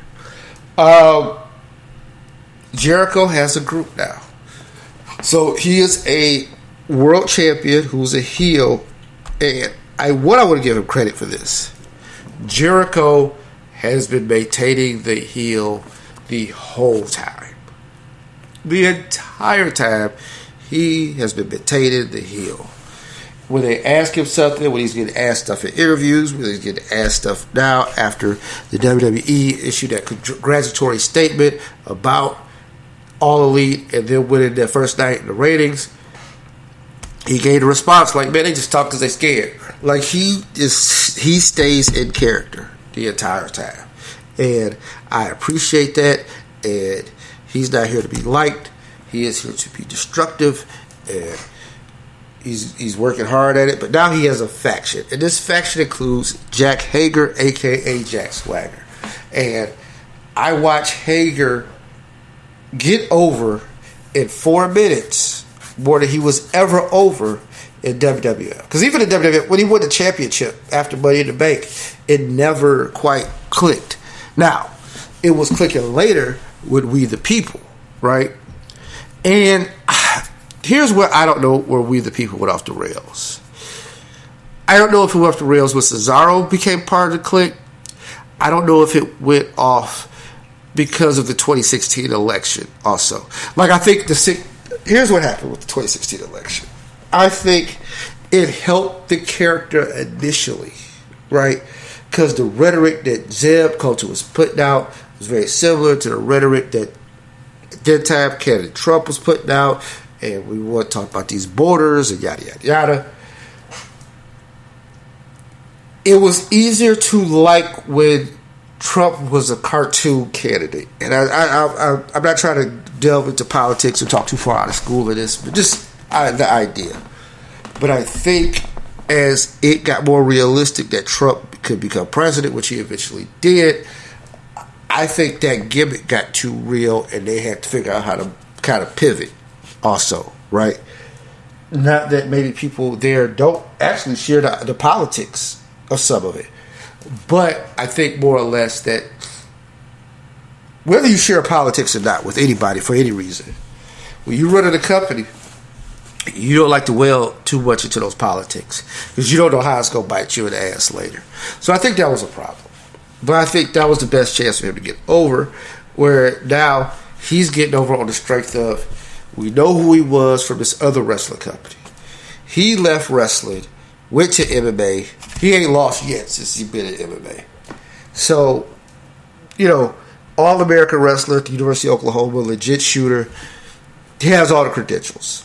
Jericho has a group now. So he is a world champion who's a heel. And I want to give him credit for this. Jericho has been maintaining the heel the whole time. The entire time, he has been maintaining the heel. When they ask him something, when he's getting asked stuff in interviews, when he's getting asked stuff now after the WWE issued that congratulatory statement about All Elite and then winning their first night in the ratings, he gave a response like, man, they just talk because they scared. Like, he stays in character the entire time. And I appreciate that. And he's not here to be liked. He is here to be destructive. And he's working hard at it. But now he has a faction. And this faction includes Jack Hager, a.k.a. Jack Swagger. And I watch Hager get over in 4 minutes more than he was ever over in WWF. Because even in WWF, when he won the championship after Money in the Bank, it never quite clicked. Now, it was clicking later with We the People, right? And here's where I don't know where We the People went off the rails. I don't know if it went off the rails when Cesaro became part of the clique. I don't know if it went off because of the 2016 election also. Like, I think here's what happened with the 2016 election. I think it helped the character initially, right? Because the rhetoric that Zeb Culture was putting out was very similar to the rhetoric that at that time candidate Trump was putting out. And we want to talk about these borders and yada, yada, yada. It was easier to like when Trump was a cartoon candidate. And I'm not trying to delve into politics or talk too far out of school of this, but just the idea. But I think as it got more realistic that Trump could become president, which he eventually did, I think that gimmick got too real and they had to figure out how to kind of pivot also, right? Not that maybe people there don't actually share the politics of some of it. But I think more or less that whether you share politics or not with anybody for any reason, when you run a company, you don't like to well too much into those politics because you don't know how it's going to bite you in the ass later. So I think that was a problem. But I think that was the best chance for him to get over, where now he's getting over on the strength of, we know who he was from this other wrestling company. He left wrestling, went to MMA. He ain't lost yet since he's been in MMA. So, All-American wrestler at the University of Oklahoma, legit shooter. He has all the credentials.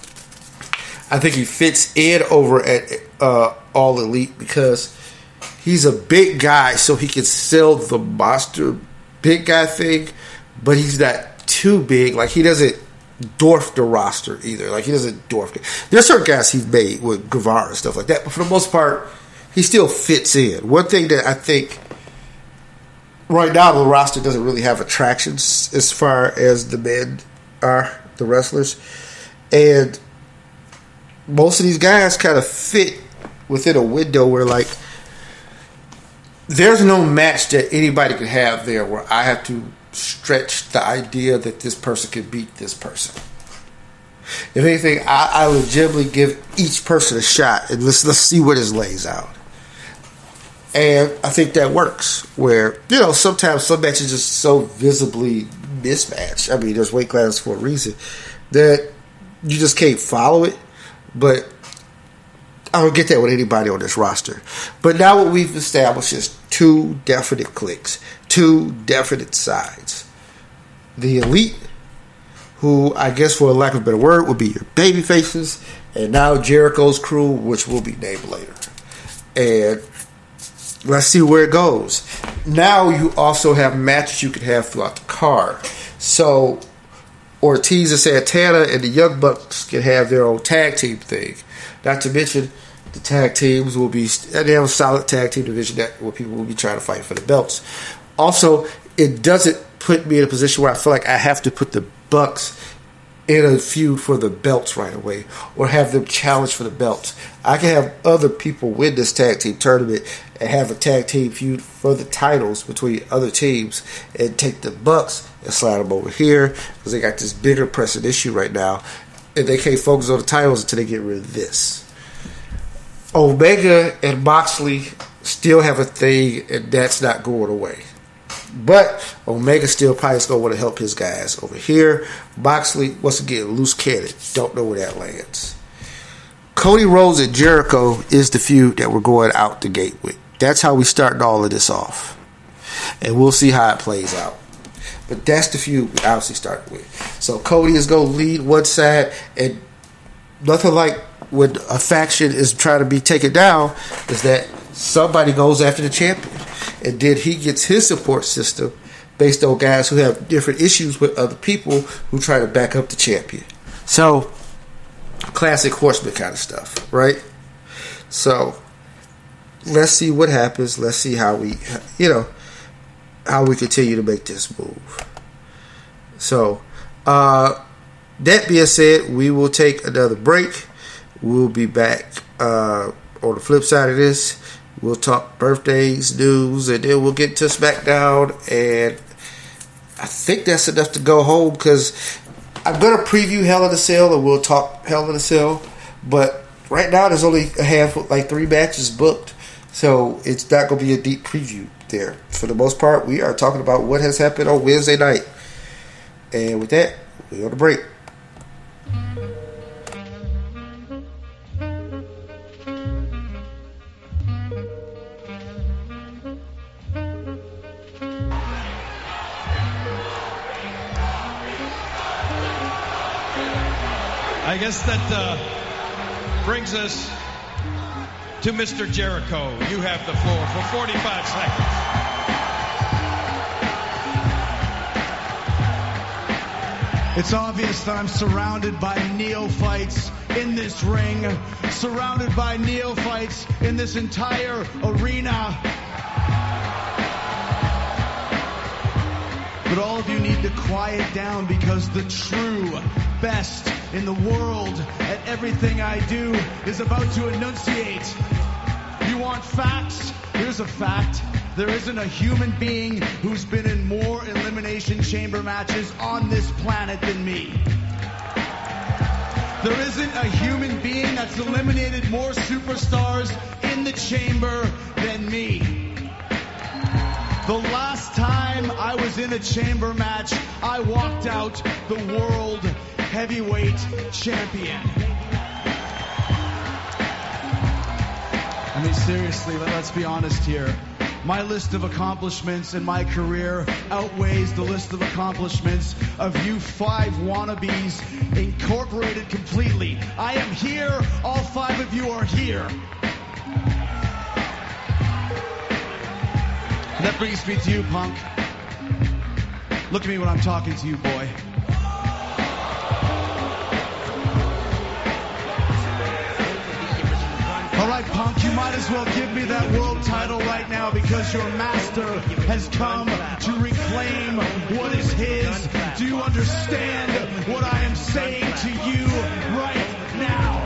I think he fits in over at All Elite because he's a big guy, so he can sell the monster big guy thing, but he's not too big. Like, he doesn't dwarf the roster either. Like, he doesn't dwarf it. There's certain guys he's made with Guevara and stuff like that, but for the most part, he still fits in. One thing that I think right now the roster doesn't really have attractions as far as the men are, the wrestlers, and most of these guys kind of fit within a window where, like, there's no match that anybody could have there where I have to stretch the idea that this person can beat this person. If anything, I legitimately give each person a shot and let's see where this lays out. And I think that works. Where, sometimes some matches are just so visibly mismatched. I mean, there's weight classes for a reason that you just can't follow it. But I don't get that with anybody on this roster. But now what we've established is 2 definite cliques, 2 definite sides. The Elite, who I guess for lack of a better word would be your baby faces, and now Jericho's crew, which will be named later. And let's see where it goes. Now you also have matches you can have throughout the card. So Ortiz and Santana and the Young Bucks can have their own tag team thing. Not to mention the tag teams will be, they have a solid tag team division where people will be trying to fight for the belts. Also, it doesn't put me in a position where I feel like I have to put the Bucks in a feud for the belts right away, or have them challenge for the belts. I can have other people win this tag team tournament and have a tag team feud for the titles between other teams, and take the Bucks and slide them over here because they got this bigger pressing issue right now, and they can't focus on the titles until they get rid of this. Omega and Moxley still have a thing, and that's not going away. But Omega still probably is going to want to help his guys over here. Moxley, once again, loose cannon. Don't know where that lands. Cody Rhodes and Jericho is the feud that we're going out the gate with. That's how we starting all of this off. And we'll see how it plays out. But that's the feud we obviously started with. So Cody is going to lead one side, and nothing like when a faction is trying to be taken down is that somebody goes after the champion. And then he gets his support system based on guys who have different issues with other people who try to back up the champion. So, classic Horseman kind of stuff, right? So, let's see what happens. Let's see how we, how we continue to make this move. So, that being said, we will take another break. We'll be back on the flip side of this. We'll talk birthdays, news, and then we'll get to SmackDown. And I think that's enough to go home because I'm going to preview Hell in a Cell and we'll talk Hell in a Cell. But right now there's only a handful, like 3 matches booked. So it's not going to be a deep preview there. For the most part, we are talking about what has happened on Wednesday night. And with that, we're on the break. I guess that brings us to Mr. Jericho. You have the floor for 45 seconds. It's obvious that I'm surrounded by neophytes in this ring, surrounded by neophytes in this entire arena. But all of you need to quiet down because the true best in the world at everything I do is about to enunciate. You want facts? Here's a fact. There isn't a human being who's been in more Elimination Chamber matches on this planet than me. There isn't a human being that's eliminated more superstars in the chamber than me. The last time I was in a chamber match, I walked out the world heavyweight champion. I mean, seriously, let's be honest here. My list of accomplishments in my career outweighs the list of accomplishments of you 5 wannabes incorporated completely. I am here. All 5 of you are here. And that brings me to you, Punk. Look at me when I'm talking to you, boy. All right, Punk, you might as well give me that world title right now because your master has come to reclaim what is his. Do you understand what I am saying to you right now?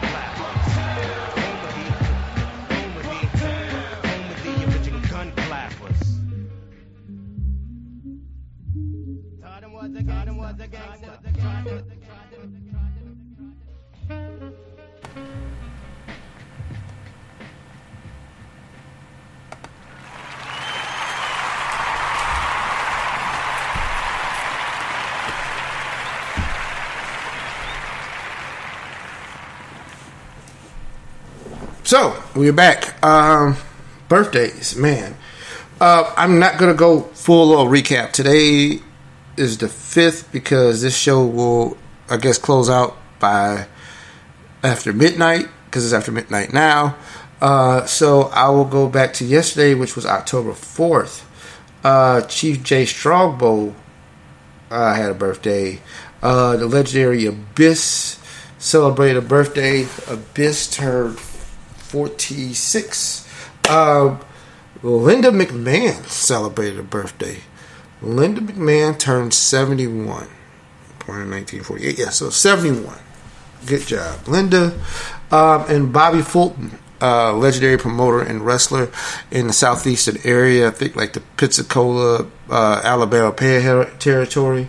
So, we're back. Birthdays, man. I'm not going to go full on recap. Today is the 5th because this show will, I guess, close out by after midnight because it's after midnight now. So, I will go back to yesterday, which was October 4th. Chief J Strongbow had a birthday. The legendary Abyss celebrated a birthday. Abyss turned 46. Linda McMahon celebrated a birthday. Linda McMahon turned 71. born in 1948. Yeah, so 71. Good job, Linda. And Bobby Fulton, legendary promoter and wrestler in the southeastern area. I think like the Pensacola, Alabama territory.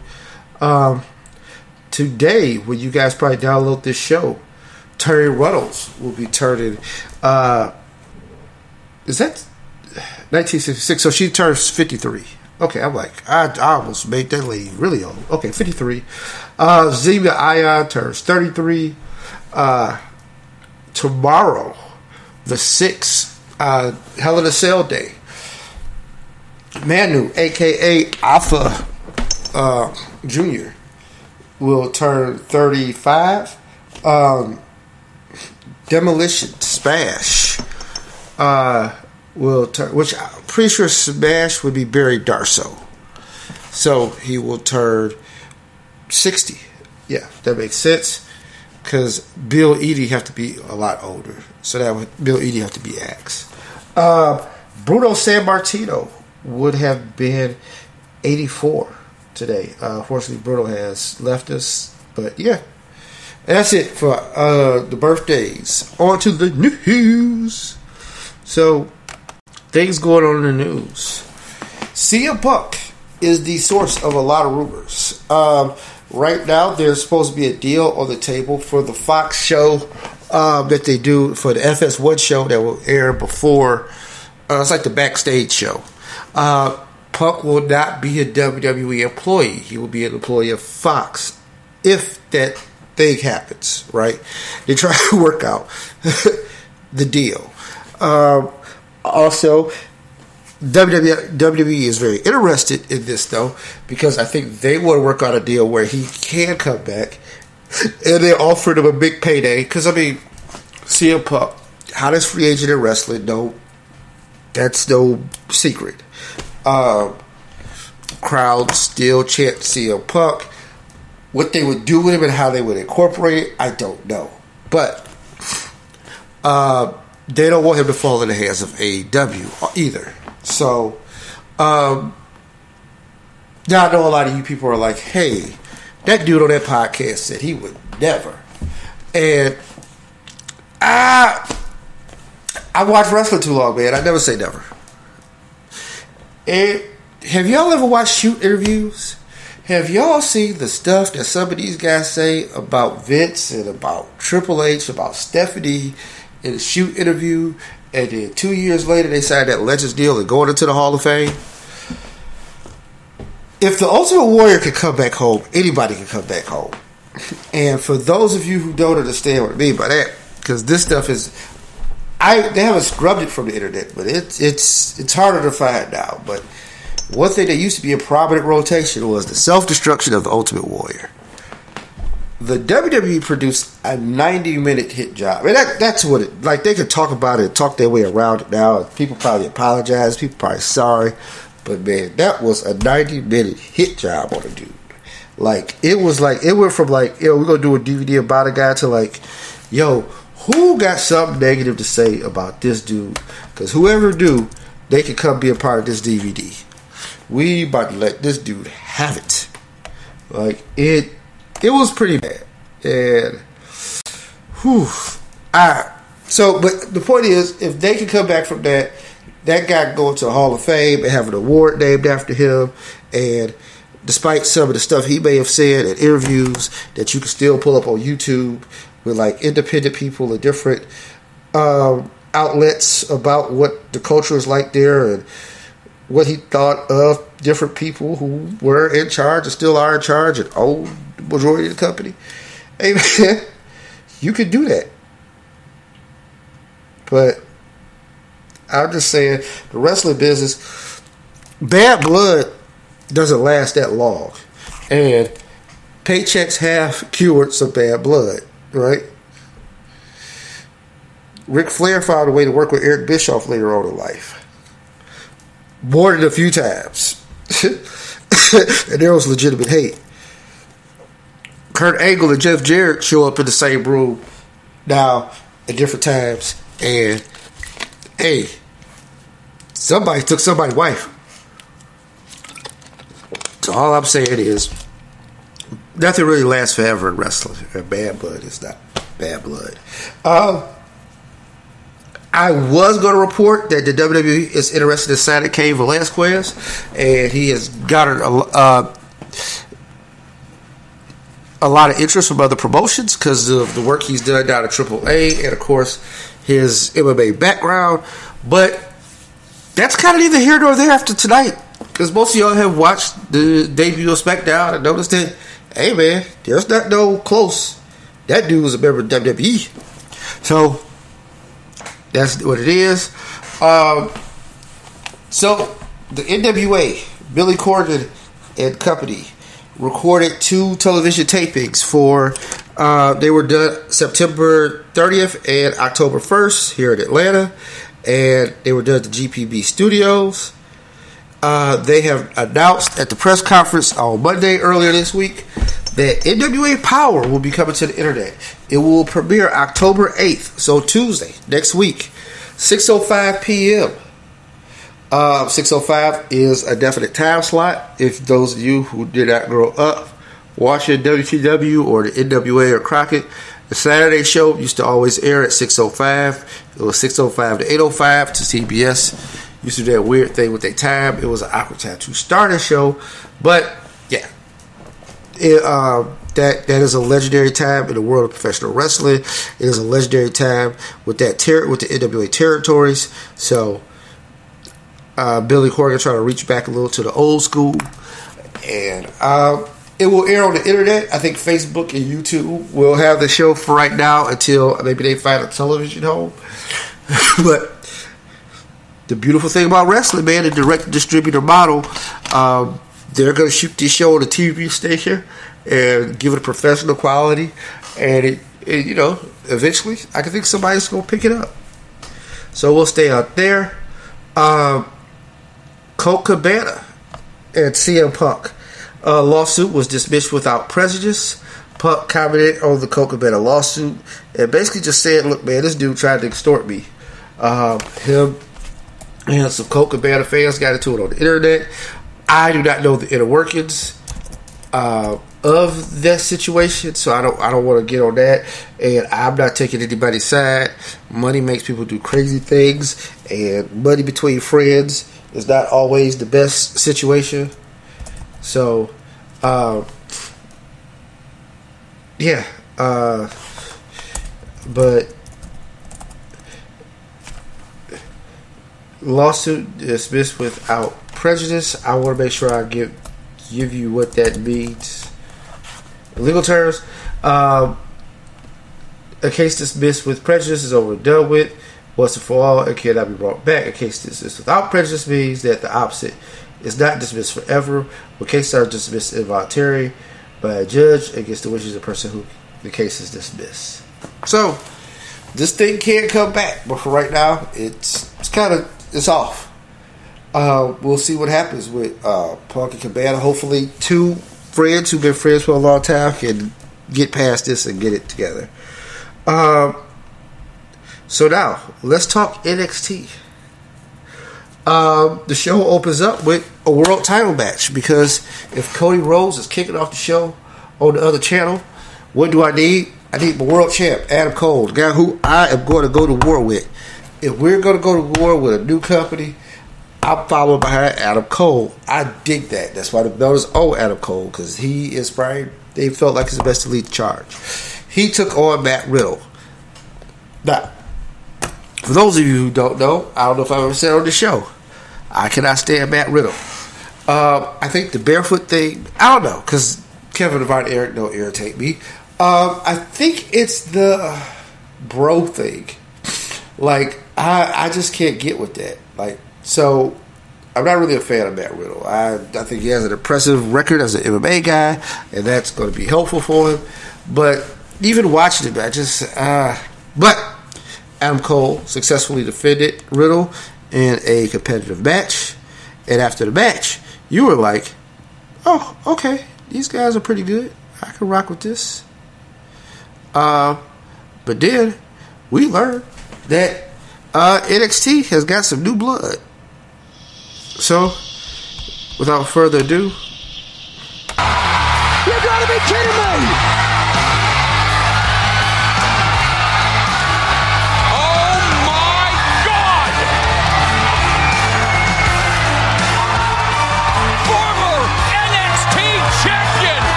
Today, when you guys probably download this show, Terry Runnels will be turning. Is that 1966? So she turns 53. Okay, I'm like, I almost made that lady really old. Okay, 53. Zima Ion turns 33. Tomorrow, the 6th, Hell in a Cell Day. Manu, a.k.a. Alpha Jr., will turn 35. Demolition Smash will turn, which I'm pretty sure Smash would be Barry Darso. So he will turn 60. Yeah, that makes sense. Because Bill Eadie have to be a lot older. So that would Bill Eadie have to be X. Bruno Sammartino would have been 84 today. Unfortunately, Bruno has left us. But yeah, that's it for the birthdays. On to the news. So, things going on in the news. CM Punk is the source of a lot of rumors. Right now, there's supposed to be a deal on the table for the Fox show that they do for the FS1 show that will air before. It's like the backstage show. Punk will not be a WWE employee. He will be an employee of Fox if that thing happens, right? They try to work out the deal. Also, WWE is very interested in this, though, because I think they want to work out a deal where he can come back, and they offered him a big payday. Because, I mean, CM Punk, hottest free agent in wrestling, no, that's no secret. Crowds still chant CM Punk. What they would do with him and how they would incorporate it, I don't know. But they don't want him to fall in the hands of AEW either. So, now I know a lot of you people are like, hey, that dude on that podcast said he would never. And I watch wrestling too long, man. I never say never. And have y'all ever watched shoot interviews? Have y'all seen the stuff that some of these guys say about Vince and about Triple H, about Stephanie in a shoot interview? And then 2 years later, they signed that Legends deal and going into the Hall of Fame. If the Ultimate Warrior can come back home, anybody can come back home. And for those of you who don't understand what I mean by that, because this stuff is, they haven't scrubbed it from the internet, but it's harder to find now. But one thing that used to be a prominent rotation was the self-destruction of the Ultimate Warrior. The WWE produced a 90-minute hit job. And that's what it, like, they could talk about it, talk their way around it now. People probably apologize. People probably sorry. But, man, that was a 90-minute hit job on a dude. Like, it went from, like, yo, we're going to do a DVD about a guy to, like, yo, who got something negative to say about this dude? Because whoever do, they can come be a part of this DVD. We about to let this dude have it. Like, it was pretty bad. And, but the point is, if they can come back from that guy going to the Hall of Fame and have an award named after him, and despite some of the stuff he may have said in interviews that you can still pull up on YouTube with, like, independent people and different outlets about what the culture is like there and what he thought of different people who were in charge and still are in charge and own the majority of the company. Hey, man, you could do that. But I'm just saying, the wrestling business, bad blood doesn't last that long. And paychecks have cured some bad blood, right? Ric Flair found a way to work with Eric Bischoff later on in life. More than a few times. And there was legitimate hate. Kurt Angle and Jeff Jarrett show up in the same room now at different times. And, hey, somebody took somebody's wife. So all I'm saying is, nothing really lasts forever in wrestling. Bad blood is not bad blood. I was going to report that the WWE is interested in signing Cain Velasquez, and he has garnered a lot of interest from other promotions because of the work he's done down at AAA and, of course, his MMA background. But that's kind of neither here nor there after tonight, because most of y'all have watched the debut of SmackDown and noticed that, hey, man, there's not no close. That dude was a member of WWE. So that's what it is. So the NWA, Billy Corgan and company, recorded 2 television tapings for, they were done September 30th and October 1st here in Atlanta, and they were done at the GPB Studios. They have announced at the press conference on Monday earlier this week that NWA Power will be coming to the internet. It will premiere October 8th, so Tuesday, next week, 6:05 p.m. 6:05 is a definite time slot. If those of you who did not grow up watching WCW or the NWA or Crockett, the Saturday show used to always air at 6:05. It was 6:05 to 8:05 to CBS. Used to do that weird thing with their time. It was an awkward time to start a show, but yeah, that is a legendary time in the world of professional wrestling. It is a legendary time with that with the NWA territories. So Billy Corgan trying to reach back a little to the old school, and it will air on the internet. I think Facebook and YouTube will have the show for right now until maybe they find a television home. But the beautiful thing about wrestling, man, the direct distributor model, they're going to shoot this show on a TV station and give it a professional quality, and it you know, eventually I can think somebody's going to pick it up. So we'll stay out there. Colt Cabana and CM Punk lawsuit was dismissed without prejudice. Punk commented on the Colt Cabana lawsuit and basically just said, look, man, this dude tried to extort me. Him and some Colt Cabana fans got into it on the internet. I do not know the inner workings of that situation, so I don't want to get on that, and I'm not taking anybody's side. Money makes people do crazy things, and money between friends is not always the best situation. So but lawsuit dismissed without prejudice. I want to make sure I give you what that means in legal terms. A case dismissed with prejudice is over and done with. Once and for all, it cannot be brought back. A case dismissed without prejudice means that the opposite is not dismissed forever. When cases are dismissed involuntarily by a judge against the wishes of the person who the case is dismissed. So this thing can't come back, but for right now, it's off. We'll see what happens with Punk and Cabana. Hopefully, 2 friends who've been friends for a long time can get past this and get it together. So now, let's talk NXT. The show opens up with a world title match, because if Cody Rhodes is kicking off the show on the other channel, what do I need? I need my world champ, Adam Cole, the guy who I am going to go to war with. If we're going to go to war with a new company, I'm following behind Adam Cole. I dig that. That's why the belt is on Adam Cole, because he is probably, they felt like he's the best to lead the charge. He took on Matt Riddle. Now, for those of you who don't know, I don't know if I've ever said on the show, I cannot stand Matt Riddle. I think the barefoot thing, I don't know, because Kevin and Eric don't irritate me. I think it's the bro thing. Like, I just can't get with that. Like, so I'm not really a fan of Matt Riddle. I think he has an impressive record as an MMA guy, and that's going to be helpful for him. But even watching it, but Adam Cole successfully defended Riddle in a competitive match, and after the match, you were like, "Oh, okay, these guys are pretty good. I can rock with this." But then we learned that NXT has got some new blood. So, without further ado, you gotta be kidding me!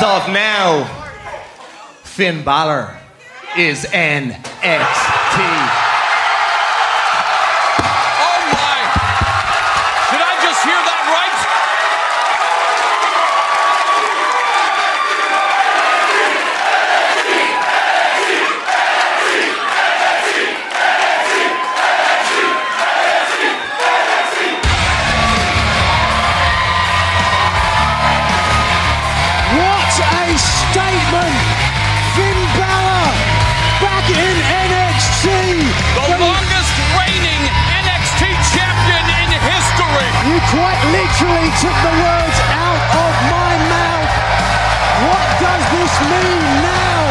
as of now, Finn Balor is NXT. Quite literally took the words out of my mouth. What does this mean now?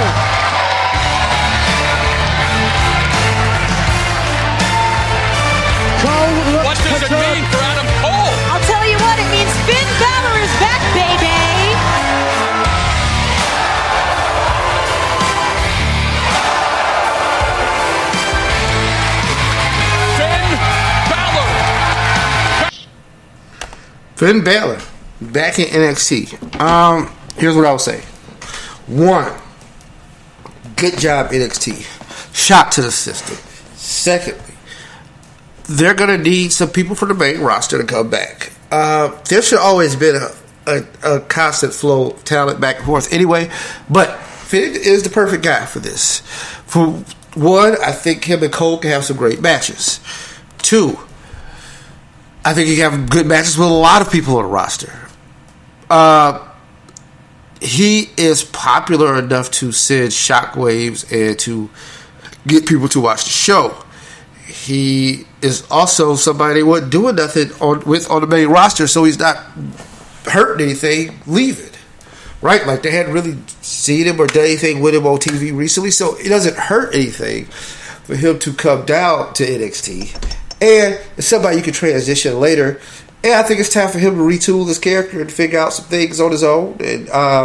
Cole looks what does it mean for Adam Cole? I'll tell you what, it means Finn Balor is back, baby. Finn Balor back in NXT. Here's what I would say. 1, good job NXT. Shock to the system. Secondly, they're going to need some people from the main roster to come back. There should always been a constant flow of talent back and forth anyway, but Finn is the perfect guy for this. For one, I think him and Cole can have some great matches. 2, I think he can have good matches with a lot of people on the roster. He is popular enough to send shockwaves and to get people to watch the show. He is also somebody that wasn't doing nothing on the main roster, so he's not hurting anything leaving. Right? Like they hadn't really seen him or done anything with him on TV recently, so it doesn't hurt anything for him to come down to NXT. And it's somebody you can transition later. And I think it's time for him to retool his character and figure out some things on his own. And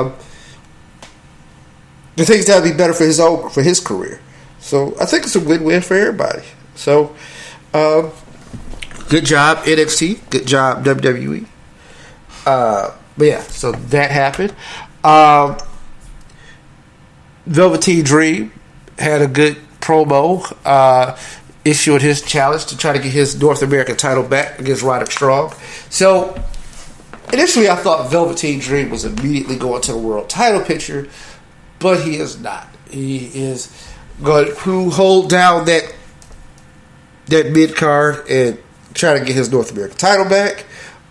the things that would be better for his career. So I think it's a win-win for everybody. So good job NXT. Good job WWE. But yeah, so that happened. Velveteen Dream had a good promo. Issued his challenge to try to get his North American title back against Roderick Strong. So, initially I thought Velveteen Dream was immediately going to the world title picture, but he is not. He is going to hold down that mid-card and try to get his North American title back.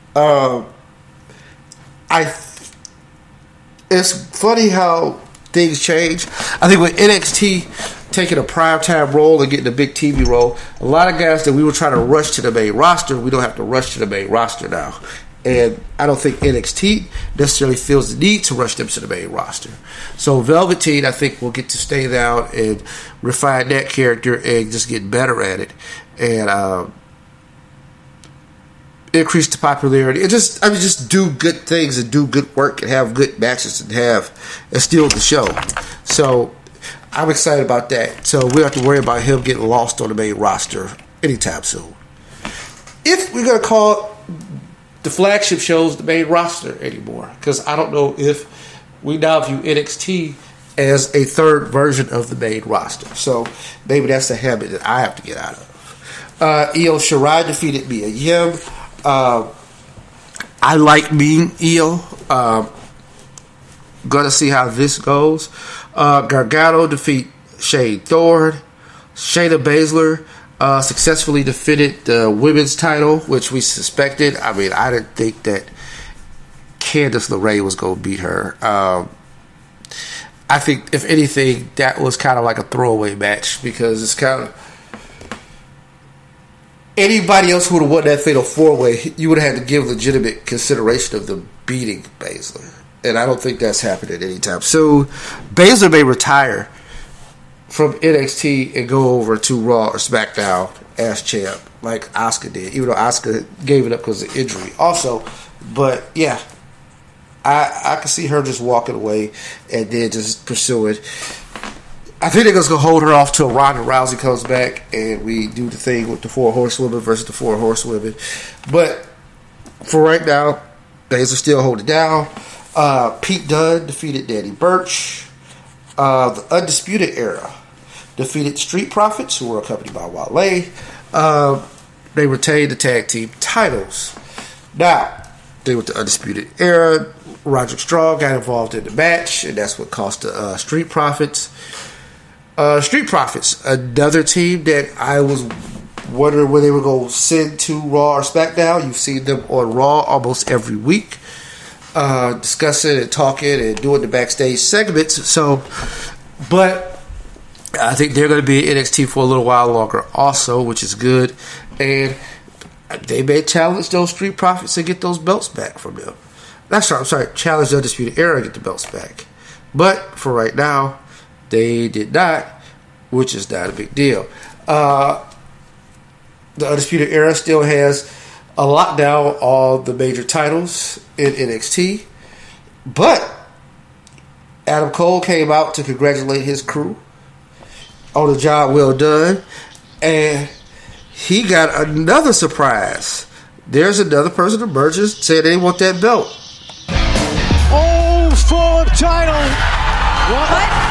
It's funny how things change. I think with NXT taking a primetime role and getting a big TV role, a lot of guys that we were trying to rush to the main roster, we don't have to rush to the main roster now. And I don't think NXT necessarily feels the need to rush them to the main roster. So Velveteen, I think, will get to stay down and refine that character and just get better at it. And increase the popularity. And just do good things and do good work and have good matches and steal the show. So I'm excited about that. So we don't have to worry about him getting lost on the main roster anytime soon. If we're going to call the flagship shows the main roster anymore, because I don't know if we now view NXT as a third version of the main roster. So maybe that's a habit that I have to get out of. Io Shirai defeated Mia Yim. I like Mean Io. Gonna see how this goes. Gargano defeat Shane Thorne. Shayna Baszler successfully defended the women's title, which we suspected. I mean, I didn't think that Candice LeRae was going to beat her. I think, if anything, that was kind of like a throwaway match, because it's kind of... Anybody else who would have won that fatal four-way, you would have had to give legitimate consideration of them beating Baszler. And I don't think that's happening anytime soon. Baszler may retire from NXT and go over to Raw or SmackDown as champ, like Asuka did, even though Asuka gave it up because of injury also. But yeah, I can see her just walking away and then just pursuing. I think they're just going to hold her off till Ronda Rousey comes back and we do the thing with the 4 horsewomen versus the 4 horsewomen. But for right now, Baszler still hold it down. Pete Dunne defeated Danny Burch. The Undisputed Era defeated Street Profits, who were accompanied by Wale. They retained the tag team titles. Now, they went to Undisputed Era. Roderick Strong got involved in the match, and that's what cost the Street Profits. Street Profits, another team that I was wondering where they were going to send to Raw or SmackDown. You've seen them on Raw almost every week, discussing and talking and doing the backstage segments. But I think they're going to be in NXT for a little while longer also, which is good. And they may challenge those Street Profits and get those belts back from them. I'm sorry, challenge the Undisputed Era and get the belts back. But for right now, they did not, which is not a big deal. The Undisputed Era still has a lockdown all the major titles in NXT. But Adam Cole came out to congratulate his crew on a job well done. And he got another surprise. There's another person emerges saying they want that belt. All for title. What?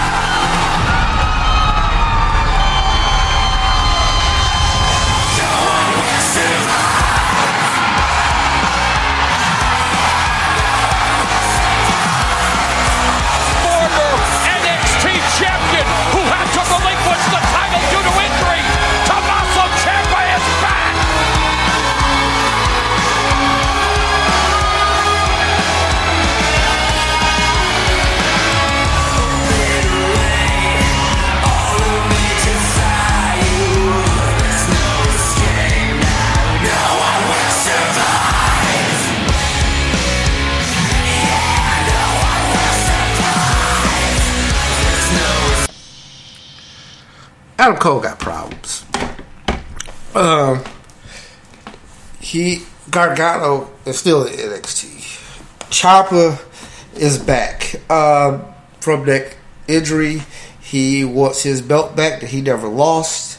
Adam Cole got problems. Gargano is still in NXT. Ciampa is back from that injury. He wants his belt back that he never lost.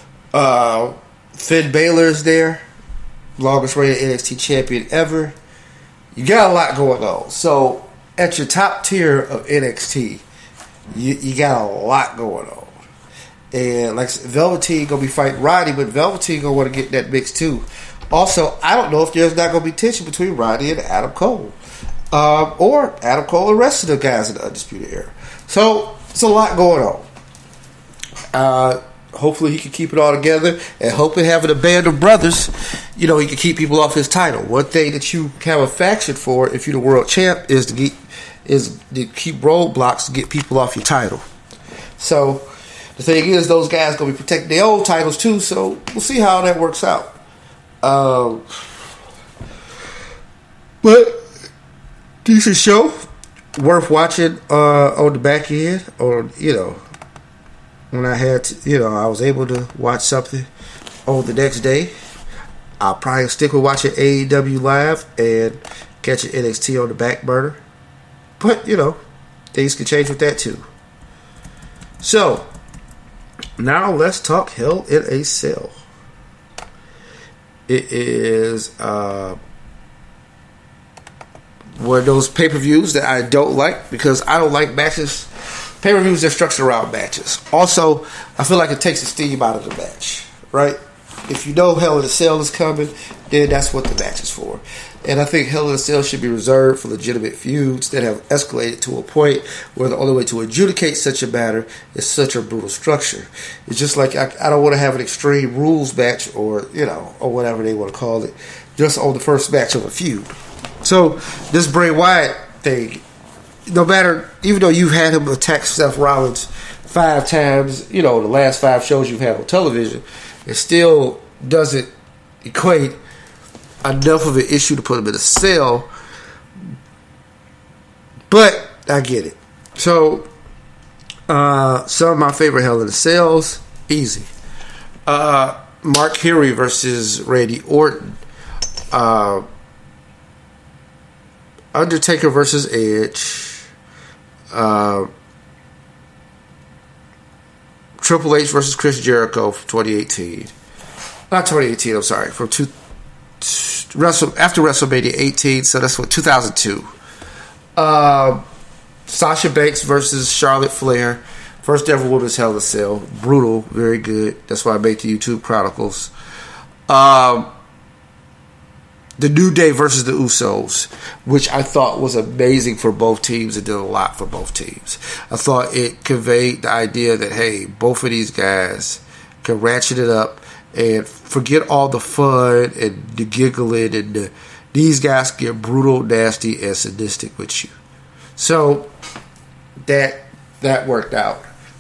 Finn Balor is there, longest reigning NXT champion ever. You got a lot going on. So at your top tier of NXT, you got a lot going on. And like Velveteen gonna be fighting Roddy, but Velveteen gonna want to get that mix too. Also, I don't know if there's not gonna be tension between Roddy and Adam Cole, or Adam Cole and the rest of the guys in the Undisputed Era. So it's a lot going on. Hopefully he can keep it all together, and hoping having a band of brothers, he can keep people off his title. One thing that you have a faction for if you're the world champ is to keep roadblocks to get people off your title. So the thing is, those guys going to be protecting their own titles too, so we'll see how that works out. But decent show, worth watching on the back end, or when I had to, I was able to watch something on the next day. I'll probably stick with watching AEW live and catching NXT on the back burner. But things can change with that too. So now let's talk Hell in a Cell. It is one of those pay-per-views that I don't like because I don't like matches. Pay-per-views that are structured around matches. Also, I feel like it takes the steam out of the match, right? If you know Hell in a Cell is coming, then that's what the match is for. And I think Hell in a Cell should be reserved for legitimate feuds that have escalated to a point where the only way to adjudicate such a matter is such a brutal structure. It's just like I don't want to have an Extreme Rules match or whatever they want to call it, just on the first match of a feud. So this Bray Wyatt thing, even though you've had him attack Seth Rollins 5 times, the last 5 shows you've had on television, it still doesn't equate enough of an issue to put him in a cell. But I get it. So some of my favorite Hell in a Cells, easy. Mark Henry versus Randy Orton. Undertaker versus Edge. Triple H versus Chris Jericho from 2018. Not 2018, I'm sorry. From after WrestleMania 18, so that's what, 2002. Sasha Banks versus Charlotte Flair. First ever Women's Hell in a Cell. Brutal. Very good. That's why I make the YouTube Chronicles. The New Day versus the Usos, which I thought was amazing for both teams. It did a lot for both teams. I thought it conveyed the idea that, hey, both of these guys can ratchet it up and forget all the fun and the giggling and these guys get brutal, nasty, and sadistic with you. So that worked out.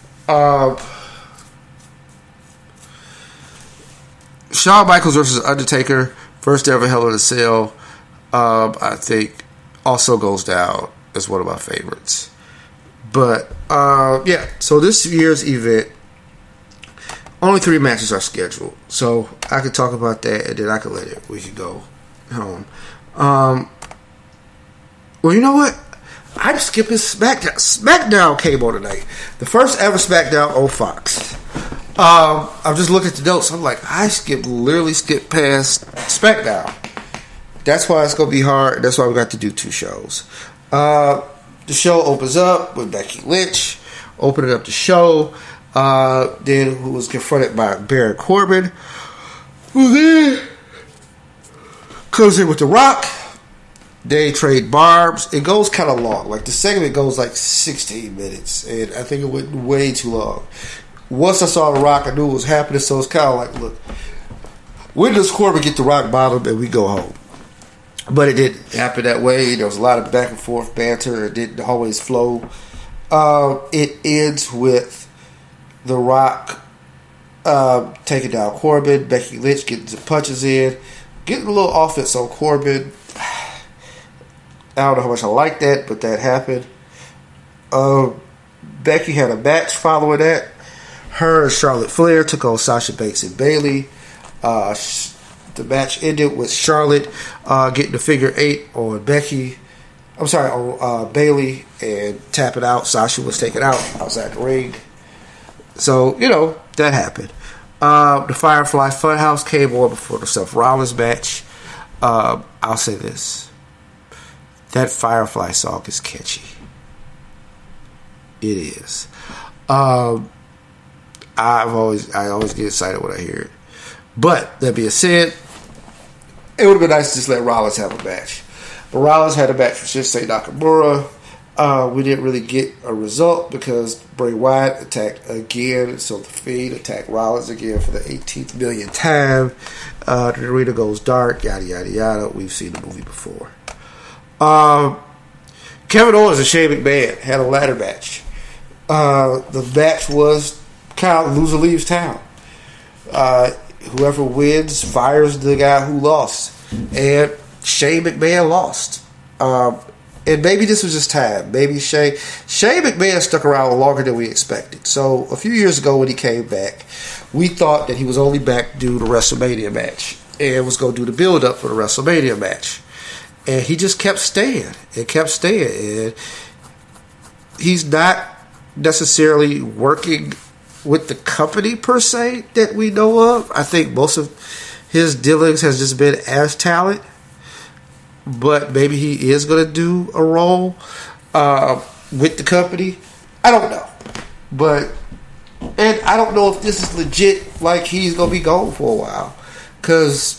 Shawn Michaels versus Undertaker. First ever Hell in a Cell, I think, also goes down as one of my favorites. But, yeah, so this year's event, only 3 matches are scheduled. So I could talk about that, and then we could go home. Well, you know what? I'm skipping SmackDown. SmackDown came on tonight. The first ever SmackDown on Fox. I'm just looking at the notes. I'm like, literally skipped past SmackDown. That's why it's going to be hard. That's why we got to do 2 shows. The show opens up with Becky Lynch opening up the show. Then who was confronted by Baron Corbin, who then comes in with The Rock. They trade barbs. It goes kind of long. Like the segment goes like 16 minutes, and I think it went way too long. Once I saw The Rock, I knew what was happening, so it's kind of like, look, when does Corbin get the rock bottom and we go home? But it didn't happen that way. There was a lot of back and forth banter. It didn't always flow. It ends with The Rock taking down Corbin, Becky Lynch getting some punches in, getting a little offense on Corbin. I don't know how much I like that, but that happened. Becky had a match following that. Her and Charlotte Flair took on Sasha Banks and Bayley. The match ended with Charlotte getting the figure 8 on Bayley and tapping out. Sasha was taken out outside the ring. So, that happened. The Firefly Funhouse came on before the Seth Rollins match. I'll say this. That Firefly song is catchy. It is. I always get excited when I hear it. But that being said, it would have been nice to just let Rollins have a match. But Rollins had a match with Shinsuke Nakamura. We didn't really get a result because Bray Wyatt attacked again, so the Fiend attacked Rollins again for the 18th millionth time. The arena goes dark, yada yada yada. We've seen the movie before. Kevin Owens and Shane McMahon had a ladder match. The match was kind of loser leaves town. Whoever wins fires the guy who lost. And Shane McMahon lost. And maybe this was just time. Maybe Shane McMahon stuck around longer than we expected. So a few years ago when he came back, we thought that he was only back to do the WrestleMania match and was going to do the build-up for the WrestleMania match. And he just kept staying and kept staying. And he's not necessarily working with the company per se that we know of. I think most of his dealings has just been as talent. But maybe he is going to do a role with the company. I don't know. And I don't know if this is legit, like he's going to be gone for a while. Because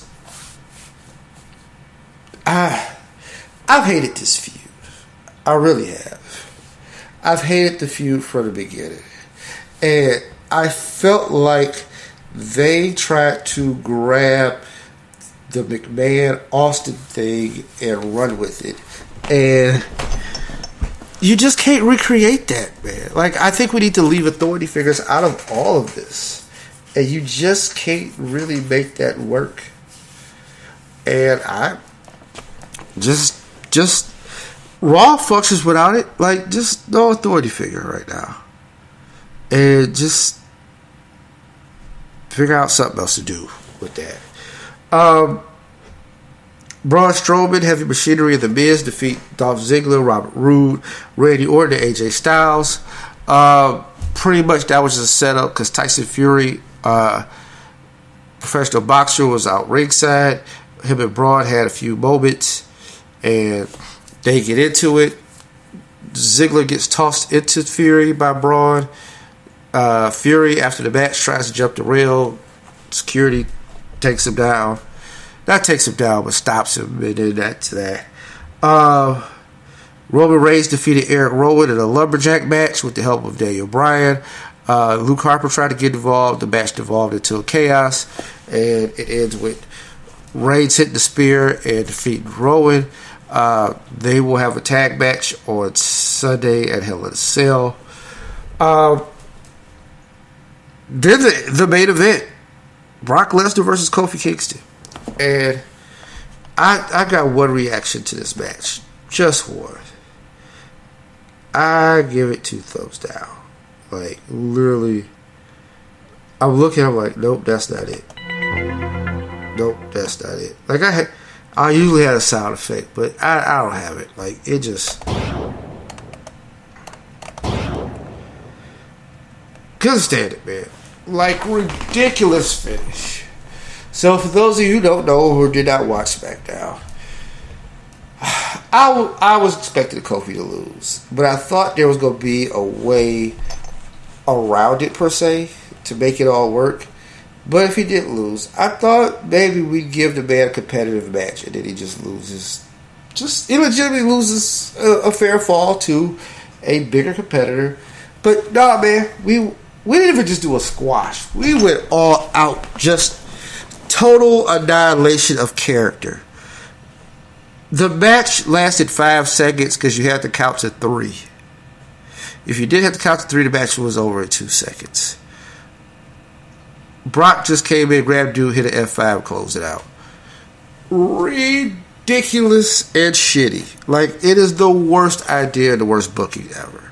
I've hated this feud. I really have. I've hated the feud from the beginning. And I felt like they tried to grab the McMahon-Austin thing and run with it. And you just can't recreate that, man. Like, I think we need to leave authority figures out of all of this. And you just can't really make that work. And I just Raw functions without it. Like, just no authority figure right now. And just figure out something else to do with that. Braun Strowman, Heavy Machinery, and The Miz defeat Dolph Ziggler, Robert Roode, Randy Orton, and AJ Styles. Pretty much that was just a setup because Tyson Fury, professional boxer, was out ringside. Him and Braun had a few moments, and they get into it. Ziggler gets tossed into Fury by Braun. Fury, after the match, tries to jump the rail. Security takes him down. Not takes him down, but stops him. And then that's that. Roman Reigns defeated Eric Rowan in a lumberjack match with the help of Daniel Bryan. Luke Harper tried to get involved. The match devolved into chaos. And it ends with Reigns hitting the spear and defeating Rowan. They will have a tag match on Sunday at Hell in a Cell. Then the main event, Brock Lesnar versus Kofi Kingston. And I got one reaction to this match. Just one. I give it 2 thumbs down. Like, literally, I'm looking, I'm like, nope, that's not it. Nope, that's not it. Like, I usually had a sound effect, but I don't have it. Like, it just... Couldn't stand it, man. Like, ridiculous finish. So, for those of you who don't know or did not watch SmackDown, I was expecting Kofi to lose, but I thought there was going to be a way around it, per se, to make it all work. But if he did lose, I thought maybe we'd give the man a competitive match, and then he just loses. Just illegitimately loses a fair fall to a bigger competitor. But nah, man, we didn't even just do a squash. We went all out, just total annihilation of character. The match lasted 5 seconds because you had to count to 3. If you did have to count to 3, the match was over in 2 seconds. Brock just came in, grabbed dude, hit an F5, closed it out. Ridiculous and shitty. Like, it is the worst idea and the worst booking ever.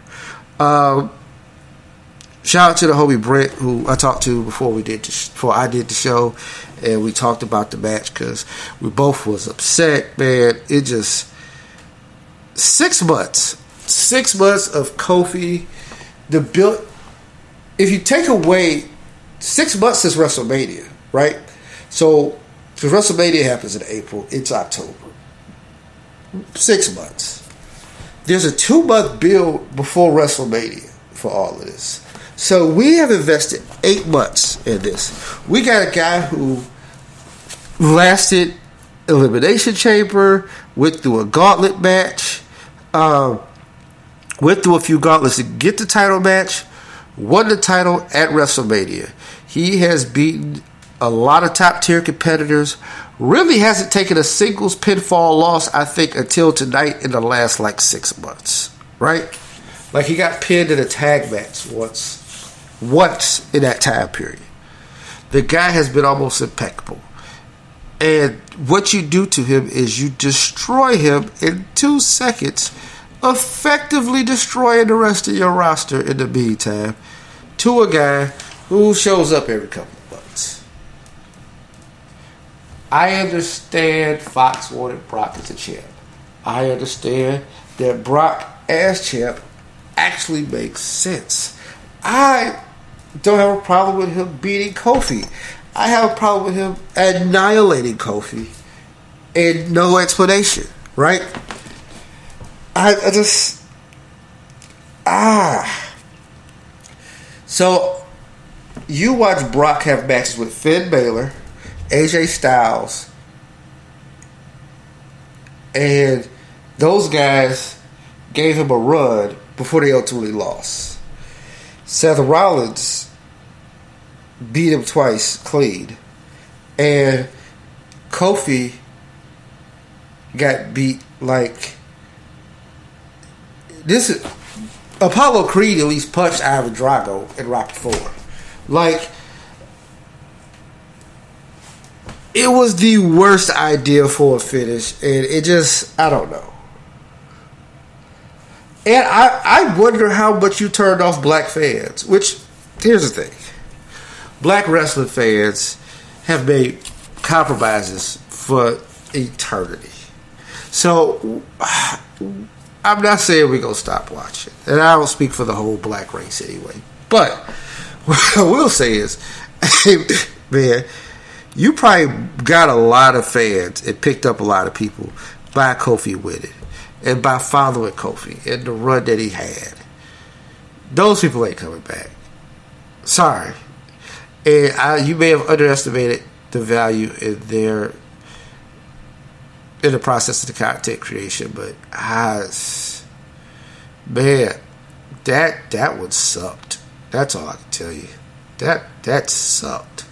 Shout out to the homie Brent, who I talked to before I did the show, and we talked about the match because we both was upset, man. It just 6 months. 6 months of Kofi. The build. If you take away 6 months since WrestleMania, right? So, because WrestleMania happens in April, it's October. 6 months. There's a 2-month build before WrestleMania for all of this. So we have invested 8 months in this. We got a guy who lasted Elimination Chamber, went through a gauntlet match, went through a few gauntlets to get the title match, won the title at WrestleMania. He has beaten a lot of top tier competitors. Really hasn't taken a singles pinfall loss, I think, until tonight in the last 6 months. Right? Like, he got pinned in a tag match once in that time period. The guy has been almost impeccable. And what you do to him is you destroy him in 2 seconds, effectively destroying the rest of your roster in the meantime, to a guy who shows up every couple of months. I understand Fox wanted Brock as a champ. I understand that Brock as champ actually makes sense. I don't have a problem with him beating Kofi. I have a problem with him annihilating Kofi and no explanation, right? So, you watch Brock have matches with Finn Balor, AJ Styles, and those guys gave him a run before they ultimately lost. Seth Rollins beat him twice clean, and Kofi got beat like this. Apollo Creed at least punched Ivan Drago in Rocky IV. Like, it was the worst idea for a finish, and it just, I don't know. And I wonder how much you turned off black fans, which, here's the thing. Black wrestling fans have made compromises for eternity. So, I'm not saying we're going to stop watching. And I don't speak for the whole black race anyway. But what I will say is, man, you probably got a lot of fans and picked up a lot of people by Kofi winning. and by following Kofi and the run that he had. Those people ain't coming back. Sorry. And you may have underestimated the value in the process of the content creation, but man, that one sucked. That's all I can tell you. That sucked.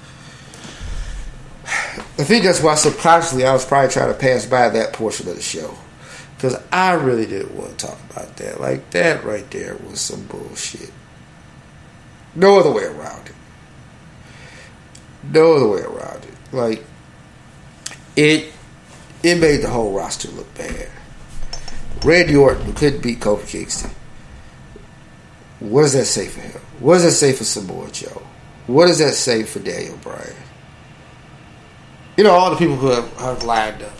I think that's why subconsciously I was probably trying to pass by that portion of the show, because I really didn't want to talk about that. Like, that right there was some bullshit. No other way around it. No other way around it. Like, it made the whole roster look bad. Randy Orton couldn't beat Kofi Kingston. What does that say for him? What does that say for Samoa Joe? What does that say for Daniel Bryan? You know, all the people who have lined up.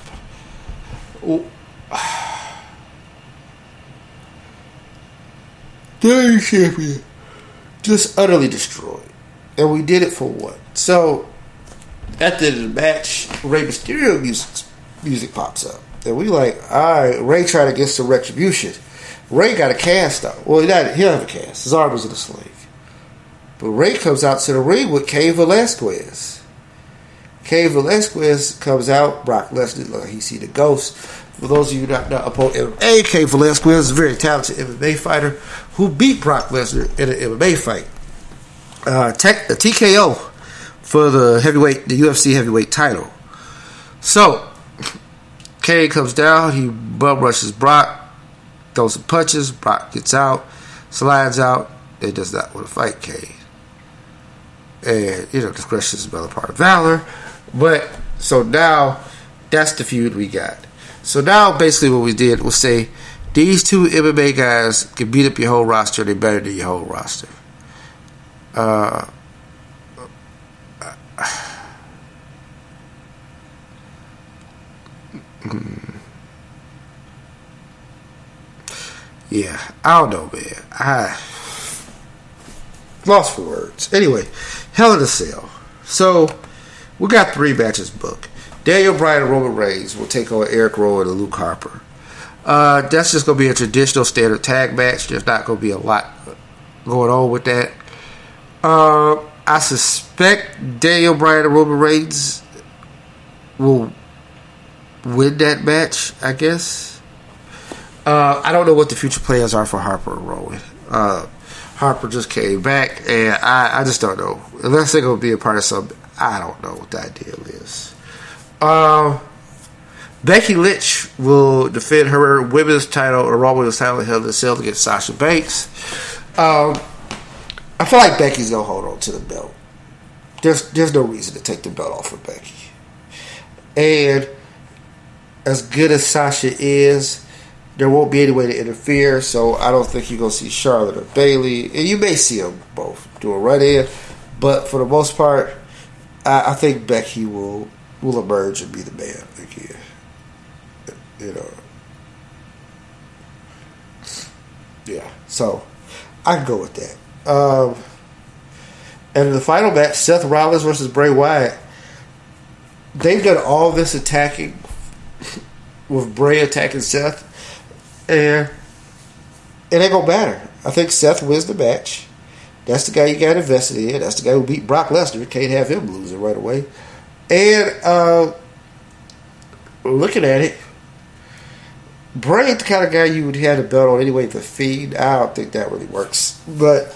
Daniel Champion just utterly destroyed. And we did it for what? So, at the end of the match, Rey Mysterio music pops up. And we like, alright, Rey tried to get some retribution. Rey got a cast though. Well, he don't have a cast. His arm was in a sling. But Rey comes out to the ring with Cain Velasquez. Cain Velasquez comes out. Brock Lesnar, like he see the ghost. For those of you not upon MMA, Cain Velasquez is a very talented MMA fighter who beat Brock Lesnar in an MMA fight. A TKO for the UFC heavyweight title. So, Cain comes down. He bum rushes Brock. Throws some punches. Brock gets out. Slides out. They does not want to fight Cain. And, discretion is another part of valor. But, so now, that's the feud we got. So now, basically what we did was say, these two MMA guys can beat up your whole roster. They're better than your whole roster. Yeah, I don't know, man. I lost for words. Anyway, Hell in a Cell. So, we got 3 matches booked. Daniel Bryan and Roman Reigns will take on Eric Rowan and Luke Harper. That's just going to be a traditional standard tag match. There's not going to be a lot going on with that. I suspect Daniel Bryan and Roman Reigns will win that match, I guess. I don't know what the future plans are for Harper and Rowan. Harper just came back, and I just don't know. Unless they're going to be a part of something, I don't know what that deal is. Becky Lynch will defend her women's title, or Raw women's title in Hell in a Cell against Sasha Banks. I feel like Becky's going to hold on to the belt. There's no reason to take the belt off of Becky. And as good as Sasha is, there won't be any way to interfere, so I don't think you're going to see Charlotte or Bayley. And you may see them both do a run-in, but for the most part, I think Becky will emerge and be the man again. Yeah, so I can go with that. And in the final match, Seth Rollins versus Bray Wyatt. They've done all this attacking with Bray attacking Seth, and it ain't gonna matter. I think Seth wins the match. That's the guy you got invested in. That's the guy who beat Brock Lesnar. Can't have him losing right away. And looking at it, Bray ain't the kind of guy you would have a belt on anyway. The Fiend, I don't think that really works, but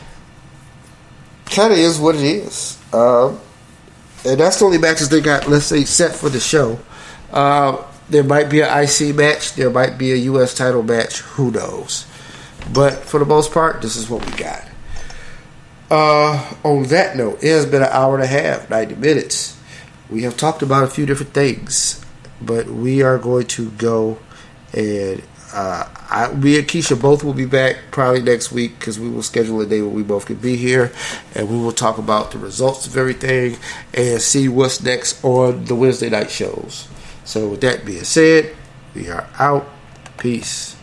kind of is what it is. And that's the only matches they got, let's say, set for the show. There might be an IC match. There might be a U.S. title match. Who knows? But for the most part, this is what we got. On that note, it has been an hour and a half, 90 minutes. We have talked about a few different things, but we are going to go and me and Keisha both will be back probably next week, because we will schedule a day where we both can be here, and we will talk about the results of everything and see what's next on the Wednesday night shows. So with that being said, we are out. Peace.